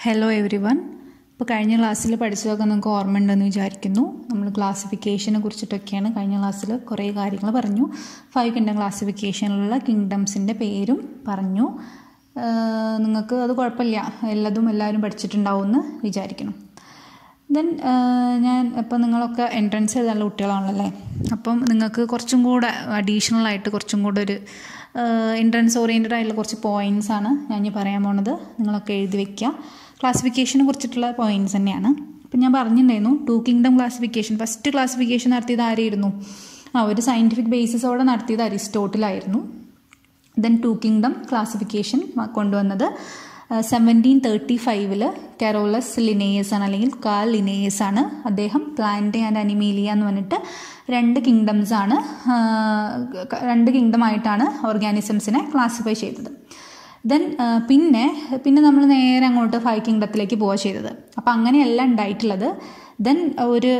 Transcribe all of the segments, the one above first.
Hello every one. ഇപ്പോൾ കഴിഞ്ഞ ക്ലാസ്സിൽ പഠിച്ചതൊക്കെ നിങ്ങൾക്ക് ഓർമ്മയുണ്ടെന്ന് വിചാരിക്കുന്നു. നമ്മൾ ക്ലാസിഫിക്കേഷനെ കുറിച്ചിട്ടൊക്കെയാണ് കഴിഞ്ഞ ക്ലാസ്സിൽ കുറേ കാര്യങ്ങൾ പറഞ്ഞു. 5 കിങ്ഡം ക്ലാസിഫിക്കേഷനിലുള്ള കിങ്ഡംസിൻ്റെ പേരും പറഞ്ഞു. നിങ്ങൾക്ക് അത് കുഴപ്പമില്ല, എല്ലാവരും പഠിച്ചിട്ടുണ്ടാവുമെന്ന് വിചാരിക്കണം. ദെൻ ഇപ്പോൾ നിങ്ങളൊക്കെ എൻട്രൻസ് എഴുതാനുള്ള കുട്ടികളാണല്ലേ, അപ്പം നിങ്ങൾക്ക് കുറച്ചും കൂടെ അഡീഷണലായിട്ട് കുറച്ചും കൂടെ ഒരു എൻട്രൻസ് ഓറിയൻറ്റഡ് ആയിട്ടുള്ള കുറച്ച് പോയിൻറ്റ്സാണ് ഞാൻ പറയാൻ പോണത്. നിങ്ങളൊക്കെ എഴുതി വയ്ക്കുക. ക്ലാസിഫിക്കേഷനെ കുറിച്ചിട്ടുള്ള പോയിൻറ്റ്സ് തന്നെയാണ്. ഇപ്പം ഞാൻ പറഞ്ഞിട്ടുണ്ടായിരുന്നു 2 കിങ്ഡം ക്ലാസിഫിക്കേഷൻ. ഫസ്റ്റ് ക്ലാസിഫിക്കേഷൻ നടത്തിയത് ആരായിരുന്നു? ഒരു സയൻറ്റിഫിക് ബേസിസോടെ നടത്തിയത് അരിസ്റ്റോട്ടിലായിരുന്നു. ദെൻ 2 കിങ്ഡം ക്ലാസിഫിക്കേഷൻ കൊണ്ടുവന്നത് 1735 കരോളസ് ലിനേയസ് ആണ്, അല്ലെങ്കിൽ കാൾ ലിനേയസ് ആണ്. അദ്ദേഹം പ്ലാന്റ് ആൻഡ് അനിമേലിയ എന്ന് പറഞ്ഞിട്ട് 2 കിങ്ഡമായിട്ടാണ് ഓർഗാനിസംസിനെ ക്ലാസിഫൈ ചെയ്തത്. ദെൻ പിന്നെ നമ്മൾ നേരെ അങ്ങോട്ട് 5 കിങ്ഡത്തിലേക്ക് പോവുക ചെയ്തത്. അപ്പം അങ്ങനെയല്ല ഉണ്ടായിട്ടുള്ളത്. ദെൻ ഒരു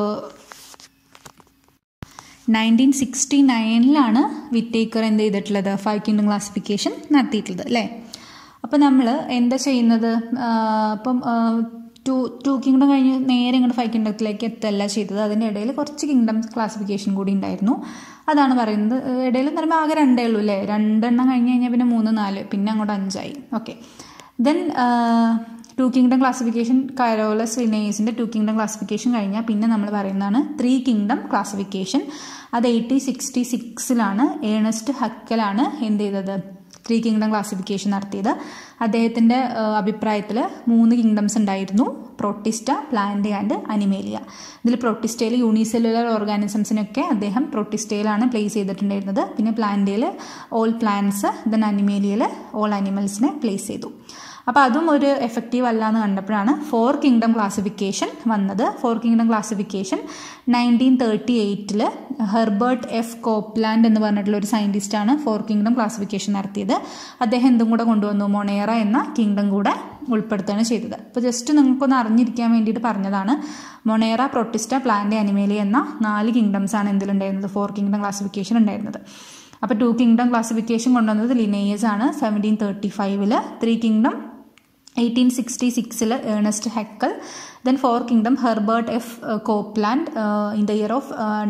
1969 വിറ്റേക്കർ എന്ത് ചെയ്തിട്ടുള്ളത്? 5 കിങ്ഡം ക്ലാസിഫിക്കേഷൻ നടത്തിയിട്ടുള്ളത് അല്ലേ. അപ്പം നമ്മൾ എന്താ ചെയ്യുന്നത്? അപ്പം 2 കിങ്ഡം കഴിഞ്ഞ് നേരെ ഇങ്ങോട്ട് 5 കിങ്ഡത്തിലേക്ക് എത്തല്ല ചെയ്തത്. അതിൻ്റെ ഇടയിൽ കുറച്ച് കിങ്ഡം ക്ലാസിഫിക്കേഷൻ കൂടി ഉണ്ടായിരുന്നു. അതാണ് പറയുന്നത്. ഇടയിൽ എന്ന് പറയുമ്പോൾ ആകെ 2 ഉള്ളൂ അല്ലേ. 2 എണ്ണം കഴിഞ്ഞ് കഴിഞ്ഞാൽ പിന്നെ 3, 4 പിന്നെ അങ്ങോട്ട് 5 okay. Then 2 kingdom classification, Carolus ലിനേയസിൻ്റെ 2 കിങ്ഡം ക്ലാസിഫിക്കേഷൻ കഴിഞ്ഞാൽ പിന്നെ നമ്മൾ പറയുന്നതാണ് 3 കിങ്ഡം ക്ലാസിഫിക്കേഷൻ. അത് 1866 ഏണസ്റ്റ് ഹക്കലാണ് എന്ത് ചെയ്തത്? 3 കിങ്ഡം ക്ലാസിഫിക്കേഷൻ നടത്തിയത്. അദ്ദേഹത്തിൻ്റെ അഭിപ്രായത്തിൽ 3 കിങ്ഡംസ് ഉണ്ടായിരുന്നു: പ്രോട്ടിസ്റ്റ, പ്ലാന്റ് ആൻഡ് അനിമേലിയ. ഇതിൽ പ്രോട്ടിസ്റ്റയിൽ യൂണിസെല്ലുലർ ഓർഗാനിസംസിനൊക്കെ അദ്ദേഹം പ്രോട്ടിസ്റ്റയിലാണ് പ്ലേസ് ചെയ്തിട്ടുണ്ടായിരുന്നത്. പിന്നെ പ്ലാന്റിൽ ഓൾ പ്ലാന്റ്സ്, ദെൻ അനിമേലിയയിൽ ഓൾ അനിമൽസിനെ പ്ലേസ് ചെയ്തു. അപ്പോൾ അതും ഒരു എഫക്റ്റീവ് അല്ല എന്ന് കണ്ടപ്പോഴാണ് 4 കിങ്ഡം ക്ലാസിഫിക്കേഷൻ വന്നത്. 4 kingdom classification 1938 Herbert F Copeland എന്ന് പറഞ്ഞിട്ടുള്ള ഒരു സയൻറ്റിസ്റ്റാണ് 4 കിങ്ഡം ക്ലാസിഫിക്കേഷൻ നടത്തിയത്. അദ്ദേഹം എന്തും കൂടെ കൊണ്ടുവന്നു? മൊണേറ എന്ന കിങ്ഡം കൂടെ ഉൾപ്പെടുത്തുകയാണ് ചെയ്തത്. അപ്പോൾ ജസ്റ്റ് നിങ്ങൾക്കൊന്ന് അറിഞ്ഞിരിക്കാൻ വേണ്ടിയിട്ട് പറഞ്ഞതാണ്. മൊണേറ, പ്രൊട്ടിസ്റ്റ, പ്ലാന്റ്, അനിമേലിയ എന്ന 4 കിങ്ഡംസാണ് എന്തിലുണ്ടായിരുന്നത്? 4 കിങ്ഡം ക്ലാസിഫിക്കേഷൻ ഉണ്ടായിരുന്നത്. അപ്പോൾ 2 കിങ്ഡം ക്ലാസിഫിക്കേഷൻ കൊണ്ടുവന്നത് ലിനേയസ് ആണ് 1735. 3 kingdom 1866 Ernst Haeckel. Then 4 kingdom Herbert F Copeland in the year of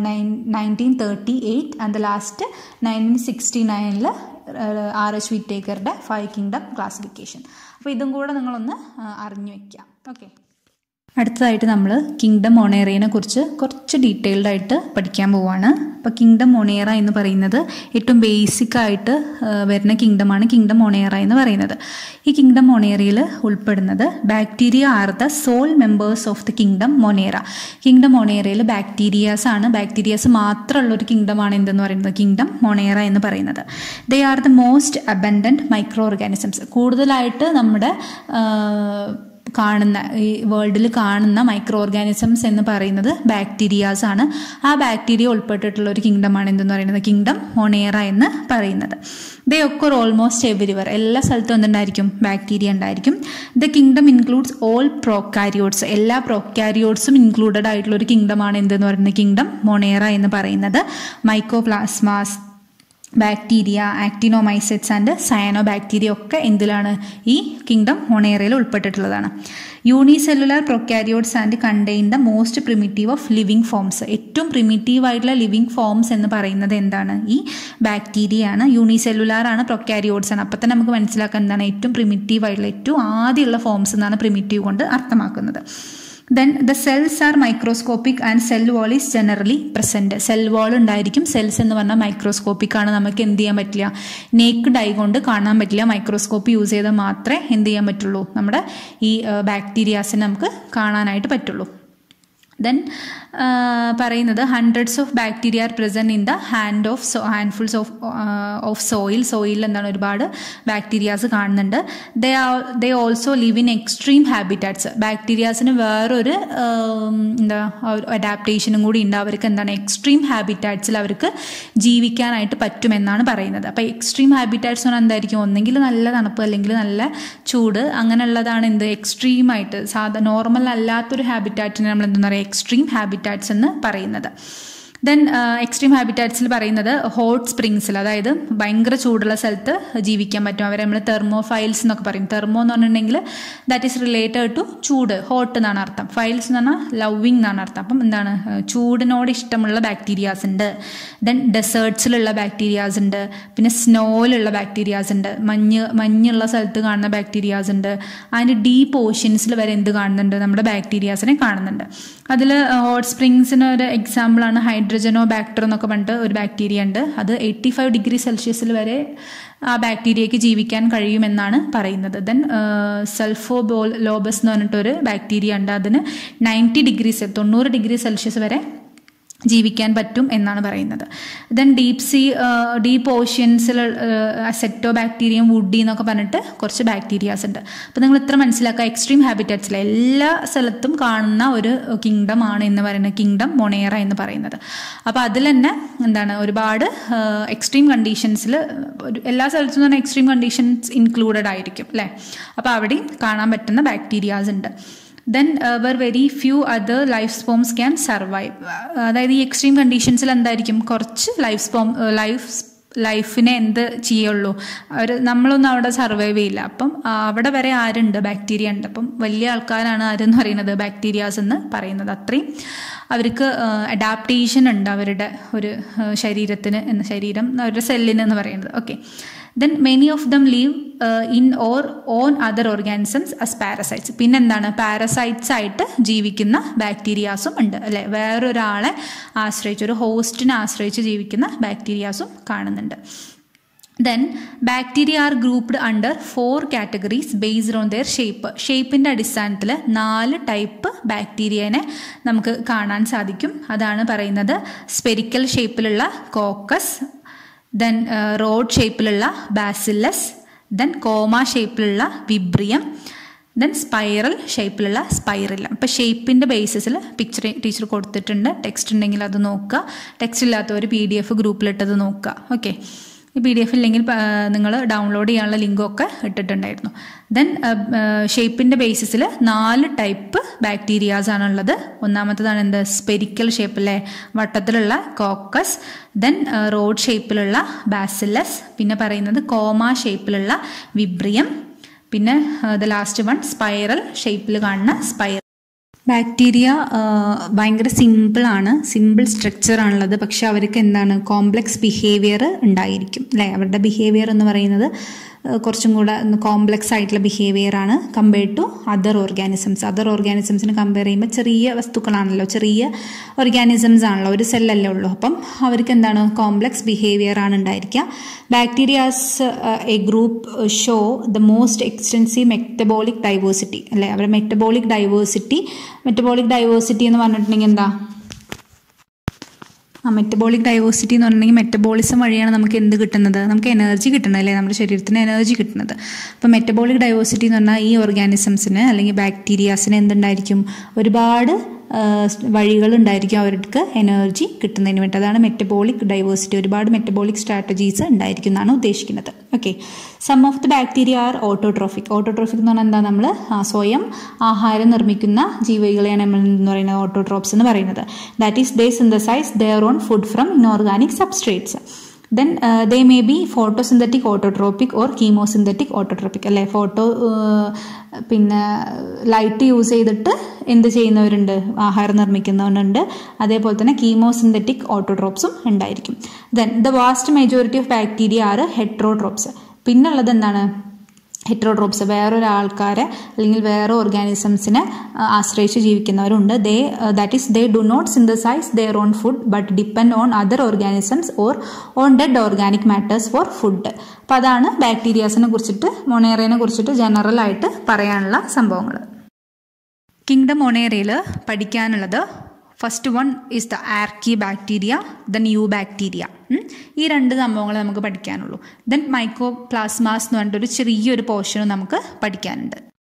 1938 and the last 1969 RH വിറ്റേക്കറുടെ 5 കിങ്ഡം ക്ലാസിഫിക്കേഷൻ. അപ്പോൾ ഇതും കൂടെ നിങ്ങളൊന്ന് അറിഞ്ഞു വയ്ക്കുക. ഓക്കെ. അടുത്തതായിട്ട് നമ്മൾ കിങ്ഡം മൊണേറയെ കുറിച്ച് കുറച്ച് ഡീറ്റെയിൽഡ് ആയിട്ട് പഠിക്കാൻ പോവുകയാണ്. അപ്പോൾ കിങ്ഡം മൊണേറ എന്ന് പറയുന്നത് ഏറ്റവും ബേസിക് ആയിട്ട് വരുന്ന കിങ്ഡമാണ് കിങ്ഡം മൊണേറ എന്ന് പറയുന്നത്. ഈ കിങ്ഡം മൊണേറയിൽ ഉൾപ്പെടുന്നത് bacteria are the sole members of the kingdom Monera. Kingdom മൊണേറയിൽ ബാക്ടീരിയാസ് മാത്രമുള്ള ഒരു കിങ്ഡമാണ് എന്തെന്ന് പറയുന്നത്? കിങ്ഡം മൊണേറ എന്ന് പറയുന്നത്. They are the most abundant micro organisms. കൂടുതലായിട്ട് നമ്മുടെ ഈ വേൾഡിൽ കാണുന്ന മൈക്രോ ഓർഗാനിസംസ് എന്ന് പറയുന്നത് ബാക്ടീരിയാസ് ആണ്. ആ ബാക്ടീരിയ ഉൾപ്പെട്ടിട്ടുള്ള ഒരു കിങ്ഡമാണ് എന്തെന്ന് പറയുന്നത്? കിങ്ഡം മൊണേറ എന്ന് പറയുന്നത്. They occur almost everywhere. എല്ലാ സ്ഥലത്തും എന്തുണ്ടായിരിക്കും? ബാക്ടീരിയ ഉണ്ടായിരിക്കും. The kingdom includes all prokaryotes. എല്ലാ പ്രോകാരിയോട്സും ഇൻക്ലൂഡഡ് ആയിട്ടുള്ള ഒരു കിങ്ഡമാണ് എന്തെന്ന് പറയുന്നത്? കിങ്ഡം മൊണേറ എന്ന് പറയുന്നത്. Mycoplasmas, bacteria, actinomycetes and cyano bacteria ഒക്കെ എന്തിലാണ്? ഈ കിങ്ഡം മൊണേറയിൽ ഉൾപ്പെട്ടിട്ടുള്ളതാണ്. Unicellular prokaryotes and contain the most primitive of living forms. ഏറ്റവും പ്രിമിറ്റീവ് ആയിട്ടുള്ള ലിവിങ് ഫോംസ് എന്ന് പറയുന്നത് എന്താണ്? ഈ ബാക്ടീരിയ ആണ്. യൂണിസെല്ലുലാർ ആണ്, പ്രൊക്കാരിയോട്സ് ആണ്. അപ്പം തന്നെ നമുക്ക് മനസ്സിലാക്കാൻ എന്താണ് ഏറ്റവും പ്രിമിറ്റീവ് ആയിട്ടുള്ള, ഏറ്റവും ആദ്യമുള്ള ഫോംസ് എന്നാണ് പ്രിമിറ്റീവ് കൊണ്ട് അർത്ഥമാക്കുന്നത്. Then the cells are microscopic and cell wall is generally present. Cell wall ഉണ്ടായിരിക്കും. സെൽസ് എന്ന് പറഞ്ഞാൽ മൈക്രോസ്കോപ്പിക് ആണ്. നമുക്ക് എന്ത് ചെയ്യാൻ പറ്റില്ല? നേക്ക്ഡ് ഐ കൊണ്ട് കാണാൻ പറ്റില്ല. മൈക്രോസ്കോപ്പ് യൂസ് ചെയ്താൽ മാത്രമേ എന്ത് ചെയ്യാൻ പറ്റുള്ളൂ? നമ്മുടെ ഈ ബാക്ടീരിയാസിനെ നമുക്ക് കാണാനായിട്ട് പറ്റുള്ളൂ. ദെൻ പറയുന്നത് hundreds of bacteria are present in the handfuls of soil. സോയിലിൽ എന്താണ്? ഒരുപാട് ബാക്ടീരിയാസ് കാണുന്നുണ്ട്. They also live in extreme habitats. ബാക്ടീരിയാസിന് വേറൊരു അഡാപ്റ്റേഷനും കൂടി ഉണ്ട്. അവർക്ക് എന്താണ്? എക്സ്ട്രീം ഹാബിറ്റാറ്റ്സിൽ അവർക്ക് ജീവിക്കാനായിട്ട് പറ്റുമെന്നാണ് പറയുന്നത്. അപ്പോൾ എക്സ്ട്രീം ഹാബിറ്റാറ്റ്സ് പറഞ്ഞാൽ എന്തായിരിക്കും? ഒന്നെങ്കിൽ നല്ല തണുപ്പ് അല്ലെങ്കിൽ നല്ല ചൂട്, അങ്ങനെയുള്ളതാണ് എന്ത്? എക്സ്ട്രീമായിട്ട് നോർമൽ അല്ലാത്തൊരു ഹാബിറ്റാറ്റിനെ നമ്മൾ എന്താ പറയുക? എക്സ്ട്രീം ഹാബിറ്റാറ്റ്സ് എന്ന് പറയുന്നത്. ദെൻ എക്സ്ട്രീം ഹാബിറ്റാറ്റ്സിൽ പറയുന്നത് ഹോട്ട് സ്പ്രിങ്സിൽ, അതായത് ഭയങ്കര ചൂടുള്ള സ്ഥലത്ത് ജീവിക്കാൻ പറ്റും. അവരെ നമ്മൾ തെർമോഫൈൽസ് എന്നൊക്കെ പറയും. തെർമോ എന്ന് പറഞ്ഞിട്ടുണ്ടെങ്കിൽ ദാറ്റ് ഈസ് റിലേറ്റഡ് ടു ചൂട്, ഹോട്ട് എന്നാണ് അർത്ഥം. ഫൈൽസ് എന്ന് പറഞ്ഞാൽ ലവിങ് എന്നാണ് അർത്ഥം. അപ്പം എന്താണ്, ചൂടിനോട് ഇഷ്ടമുള്ള ബാക്ടീരിയാസ് ഉണ്ട്. ദെൻ ഡെസേർട്സിലുള്ള ബാക്ടീരിയാസ് ഉണ്ട്, പിന്നെ സ്നോയിലുള്ള ബാക്ടീരിയാസ് ഉണ്ട്, മഞ്ഞുള്ള സ്ഥലത്ത് കാണുന്ന ബാക്ടീരിയാസ് ഉണ്ട്. അതിൻ്റെ ഡീപ്പ് ഓഷ്യൻസിൽ വരെ എന്ത് കാണുന്നുണ്ട്, നമ്മുടെ ബാക്ടീരിയാസിനെ കാണുന്നുണ്ട്. അതിൽ ഹോട്ട് സ്പ്രിങ്സിന് ഒരു എക്സാമ്പിളാണ് ഹൈഡ്രജനോ ബാക്ടർ എന്നൊക്കെ പറഞ്ഞിട്ട് ഒരു ബാക്ടീരിയ ഉണ്ട്. അത് 85 ഡിഗ്രി സെൽഷ്യസിൽ വരെ ആ ബാക്ടീരിയയ്ക്ക് ജീവിക്കാൻ കഴിയുമെന്നാണ് പറയുന്നത്. ദെൻ സൾഫോലോബസ് എന്ന് പറഞ്ഞിട്ടൊരു ബാക്ടീരിയ ഉണ്ട്. അതിന് 90 ഡിഗ്രി സെൽഷ്യസ് വരെ ജീവിക്കാൻ പറ്റും എന്നാണ് പറയുന്നത്. ദെൻ ഡീപ്പ് ഓഷ്യൻസിൽ അസെറ്റോ ബാക്ടീരിയം വുഡി എന്നൊക്കെ പറഞ്ഞിട്ട് കുറച്ച് ബാക്ടീരിയാസ് ഉണ്ട്. അപ്പോൾ നിങ്ങൾ ഇത്ര മനസ്സിലാക്കുക, എക്സ്ട്രീം ഹാബിറ്റാറ്റ്സിൽ എല്ലാ സ്ഥലത്തും കാണുന്ന ഒരു കിങ്ഡം ആണ് എന്ന് പറയുന്നത് കിങ്ഡം മൊണേറ എന്ന് പറയുന്നത്. അപ്പോൾ അതിൽ തന്നെ എന്താണ്, ഒരുപാട് എക്സ്ട്രീം കണ്ടീഷൻസിൽ എല്ലാ സ്ഥലത്തും തന്നെ എക്സ്ട്രീം കണ്ടീഷൻസ് ഇൻക്ലൂഡഡ് ആയിരിക്കും അല്ലേ. അപ്പോൾ അവിടെയും കാണാൻ പറ്റുന്ന ബാക്ടീരിയാസ് ഉണ്ട്. Then very few other life can survive. അതായത് ഈ എക്സ്ട്രീം കണ്ടീഷൻസിൽ എന്തായിരിക്കും, കുറച്ച് ലൈഫിനെ എന്ത് ചെയ്യുള്ളൂ, നമ്മളൊന്നും അവിടെ സർവൈവ് ചെയ്യില്ല. അപ്പം അവിടെ വരെ ആരുണ്ട്, ബാക്ടീരിയ ഉണ്ട്. അപ്പം വലിയ ആൾക്കാരാണ് ആരെന്ന് പറയുന്നത് ബാക്ടീരിയാസ് എന്ന് പറയുന്നത്. അത്രയും അവർക്ക് അഡാപ്റ്റേഷൻ ഉണ്ട് അവരുടെ ഒരു ശരീരം അവരുടെ സെല്ലിന് എന്ന് പറയുന്നത്. Okay, then many of them live in or on other organisms as parasites. പിന്നെന്താണ്, പാരസൈറ്റ്സ് ആയിട്ട് ജീവിക്കുന്ന ബാക്ടീരിയാസും ഉണ്ട് അല്ലേ. വേറൊരാളെ ആശ്രയിച്ച്, ഒരു ഹോസ്റ്റിനെ ആശ്രയിച്ച് ജീവിക്കുന്ന ബാക്ടീരിയാസും കാണുന്നുണ്ട്. Then bacteria are grouped under 4 categories based on their ഷേപ്പിൻ്റെ അടിസ്ഥാനത്തിൽ 4 ടൈപ്പ് ബാക്ടീരിയനെ നമുക്ക് കാണാൻ സാധിക്കും. അതാണ് പറയുന്നത് സ്പെരിക്കൽ ഷേപ്പിലുള്ള കോക്കസ്, ദെൻ റോഡ് ഷേപ്പിലുള്ള ബാസില്ലസ്, ദെൻ കോമ ഷേപ്പിലുള്ള വിബ്രിയം, ദെൻ സ്പൈറൽ ഷേപ്പിലുള്ള സ്പൈറില്ലം. അപ്പോൾ ഷേപ്പിൻ്റെ ബേസിസിൽ പിക്ചർ ടീച്ചർ കൊടുത്തിട്ടുണ്ട്. ടെക്സ്റ്റ് ഉണ്ടെങ്കിൽ അത് നോക്കുക. ടെക്സ്റ്റ് ഇല്ലാത്തവർ PDF ഗ്രൂപ്പിലിട്ടത് നോക്കുക. ഓക്കെ, ഈ PDF ഇല്ലെങ്കിൽ നിങ്ങൾ ഡൗൺലോഡ് ചെയ്യാനുള്ള ലിങ്കൊക്കെ ഇട്ടിട്ടുണ്ടായിരുന്നു. ദെൻ ഷേപ്പിൻ്റെ ബേസിസിൽ 4 ടൈപ്പ് ബാക്ടീരിയാസ് ആണുള്ളത്. ഒന്നാമത്തതാണ് എന്ത്, സ്പെരിക്കൽ ഷേപ്പിലെ വട്ടത്തിലുള്ള കോക്കസ്, ദെൻ റോഡ് ഷേപ്പിലുള്ള ബാസില്ലസ്, പിന്നെ പറയുന്നത് കോമ ഷേപ്പിലുള്ള വിബ്രിയം, പിന്നെ ദ ലാസ്റ്റ് വൺ സ്പൈറൽ ഷേപ്പിൽ കാണുന്ന സ്പൈറൽ. ബാക്ടീരിയ ഭയങ്കര സിമ്പിൾ സ്ട്രക്ചറാണുള്ളത്. പക്ഷെ അവർക്ക് എന്താണ്, കോംപ്ലക്സ് ബിഹേവിയർ ഉണ്ടായിരിക്കും അല്ലേ. അവരുടെ ബിഹേവിയർ എന്ന് പറയുന്നത് കുറച്ചും കൂടെ കോംപ്ലക്സ് ആയിട്ടുള്ള ബിഹേവിയർ ആണ് കമ്പയർഡ് ടു അതർ ഓർഗാനിസംസിന് കമ്പയർ ചെയ്യുമ്പോൾ ചെറിയ വസ്തുക്കളാണല്ലോ, ചെറിയ ഓർഗാനിസംസ് ആണല്ലോ, ഒരു സെല്ലല്ലേ ഉള്ളൂ. അപ്പം അവർക്ക് എന്താണ്, കോംപ്ലക്സ് ബിഹേവിയർ ആണ് ഉണ്ടായിരിക്കുക. Bacterias a group show the most extensive metabolic diversity അല്ലേ. അവരുടെ മെറ്റബോളിക് ഡൈവേഴ്സിറ്റി എന്ന് പറഞ്ഞിട്ടുണ്ടെങ്കിൽ എന്താ, മെറ്റബോളിക് ഡൈവേഴ്സിറ്റി എന്ന് പറഞ്ഞിട്ടുണ്ടെങ്കിൽ മെറ്റബോളിസം വഴിയാണ് നമുക്ക് എന്ത് കിട്ടുന്നത്, നമുക്ക് എനർജി കിട്ടുന്നത് അല്ലേ, നമ്മുടെ ശരീരത്തിന് എനർജി കിട്ടുന്നത്. അപ്പോൾ മെറ്റബോളിക് ഡൈവേഴ്സിറ്റി എന്ന് പറഞ്ഞാൽ ഈ ഓർഗാനിസംസിന് അല്ലെങ്കിൽ ബാക്ടീരിയാസിന് എന്തുണ്ടായിരിക്കും, ഒരുപാട് വഴികളുണ്ടായിരിക്കും അവർക്ക് എനർജി കിട്ടുന്നതിന് വേണ്ടി. അതാണ് മെറ്റബോളിക് ഡൈവേഴ്സിറ്റി. ഒരുപാട് മെറ്റബോളിക് സ്ട്രാറ്റജീസ് ഉണ്ടായിരിക്കും എന്നാണ് ഉദ്ദേശിക്കുന്നത്. Okay, some of the bacteria are autotrophic എന്ന് പറഞ്ഞാൽ എന്താ, നമ്മൾ സ്വയം ആഹാരം നിർമ്മിക്കുന്ന ജീവികളെയാണ് നമ്മൾ എന്ന് പറയുന്നത് ഓട്ടോട്രോപ്സ് എന്ന് പറയുന്നത്. That is they synthesise their own food from inorganic substrates. Then they may be photosynthetic autotrophic or chemosynthetic autotrophic അല്ലേ. പിന്നെ ലൈറ്റ് യൂസ് ചെയ്തിട്ട് എന്ത് ചെയ്യുന്നവരുണ്ട്, ആഹാരം നിർമ്മിക്കുന്നവരുണ്ട്. അതേപോലെ തന്നെ കീമോസിന്തറ്റിക് ഓട്ടോട്രോപ്സും ഉണ്ടായിരിക്കും. Then the vast majority of bacteria are heterotrophs. പിന്നുള്ളത് എന്താണ്, ഹെട്രോട്രോപ്സ്, വേറൊരാൾക്കാരെ അല്ലെങ്കിൽ വേറെ ഓർഗാനിസംസിനെ ആശ്രയിച്ച് ജീവിക്കുന്നവരുണ്ട്. That is they do not synthesise their own food but depend on other organisms or on dead organic matters for food. അപ്പോൾ അതാണ് ബാക്ടീരിയാസിനെ കുറിച്ചിട്ട്, മൊണേറയെ കുറിച്ചിട്ട് ജനറൽ ആയിട്ട് പറയാനുള്ള സംഭവങ്ങൾ. കിങ്ഡം മൊണേറയിൽ പഠിക്കാനുള്ളത് first one is the archae bacteria, then eu bacteria. ഈ 2 സംഭവങ്ങൾ നമുക്ക് പഠിക്കാനുള്ളൂ. ദെൻ മൈക്കോപ്ലാസ്മാസ് എന്ന് പറഞ്ഞിട്ടൊരു ചെറിയൊരു പോർഷനും നമുക്ക് പഠിക്കാനുണ്ട്.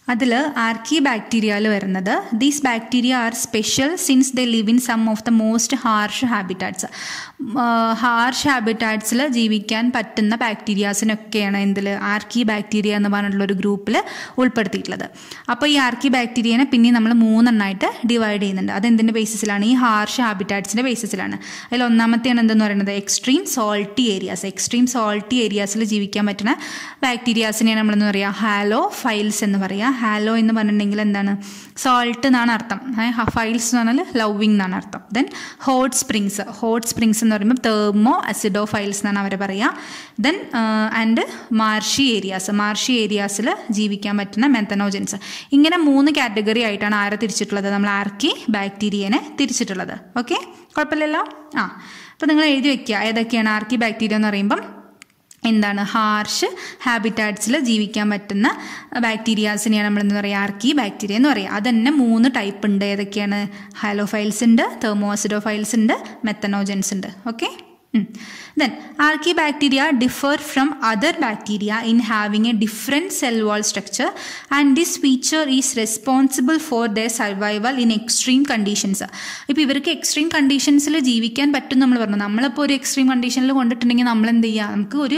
അതിൽ ആർക്കി ബാക്ടീരിയയിൽ വരുന്നത് these bacteria are special since they live in some of the most harsh habitats. Harsh ഹാബിറ്റാറ്റ്സിൽ ജീവിക്കാൻ പറ്റുന്ന ബാക്ടീരിയാസിനൊക്കെയാണ് എന്തിൽ ആർക്കി ബാക്ടീരിയ എന്ന് പറഞ്ഞിട്ടുള്ളൊരു ഗ്രൂപ്പിൽ ഉൾപ്പെടുത്തിയിട്ടുള്ളത്. അപ്പോൾ ഈ ആർക്കി ബാക്ടീരിയനെ പിന്നെ നമ്മൾ 3 എണ്ണമായിട്ട് ഡിവൈഡ് ചെയ്യുന്നുണ്ട്. അതെന്തിൻ്റെ ബേസിസിലാണ്? ഈ ഹാർഷ് ഹാബിറ്റാറ്റ്സിൻ്റെ ബേസിസിലാണ്. അതിൽ ഒന്നാമത്തെയാണ് എന്തെന്ന് പറയുന്നത് extreme salty areas. Extreme salty ഏരിയാസിൽ ജീവിക്കാൻ പറ്റുന്ന ബാക്ടീരിയാസിനെയാണ് നമ്മളെന്ന് പറയുക ഹാലോഫൈൽസ് എന്ന് പറയുക. ഹാലോ എന്ന് പറഞ്ഞിട്ടുണ്ടെങ്കിൽ എന്താണ്? സോൾട്ട് എന്നാണ് അർത്ഥം. ഫൈൽസ് എന്ന് പറഞ്ഞാൽ ലവിങ് എന്നാണ് അർത്ഥം. Then hot springs. Hot springs എന്ന് പറയുമ്പോൾ തെർമോ അസിഡോഫൈൽസ് എന്നാണ് അവർ പറയുക. Then and marshy areas. Marshy ഏരിയാസിൽ ജീവിക്കാൻ പറ്റുന്ന മെത്തനോജൻസ്. ഇങ്ങനെ 3 കാറ്റഗറി ആയിട്ടാണ് ആരെ തിരിച്ചിട്ടുള്ളത്? നമ്മൾ ആർക്കി ബാക്ടീരിയനെ തിരിച്ചിട്ടുള്ളത്. ഓക്കെ, കുഴപ്പമില്ലല്ലോ. അപ്പോൾ നിങ്ങൾ എഴുതി വെക്കുക ഏതൊക്കെയാണ് ആർക്കി ബാക്ടീരിയ എന്ന് പറയുമ്പം എന്താണ്? ഹാർഷ് ഹാബിറ്റാറ്റ്സിൽ ജീവിക്കാൻ പറ്റുന്ന ബാക്ടീരിയാസിനെയാണ് നമ്മളെന്ന് പറയുക ആർക്കി ബാക്ടീരിയ എന്ന് പറയുക. അത് തന്നെ 3 ടൈപ്പ് ഉണ്ട്. ഏതൊക്കെയാണ്? ഹാലോഫൈൽസ് ഉണ്ട്, തെർമോസിഡോഫൈൽസ് ഉണ്ട്, മെത്തനോജൻസ് ഉണ്ട്. Okay. Then archibacteria differ from other bacteria in having a different cell wall structure, and this feature is responsible for their survival in extreme conditions. ഇപ്പോൾ ഇവർക്ക് എക്സ്ട്രീം കണ്ടീഷൻസിൽ ജീവിക്കാൻ പറ്റും നമ്മൾ പറഞ്ഞു. നമ്മളിപ്പോൾ ഒരു എക്സ്ട്രീം കണ്ടീഷനിൽ കൊണ്ടിട്ടുണ്ടെങ്കിൽ നമ്മൾ എന്ത് ചെയ്യുക? നമുക്ക് ഒരു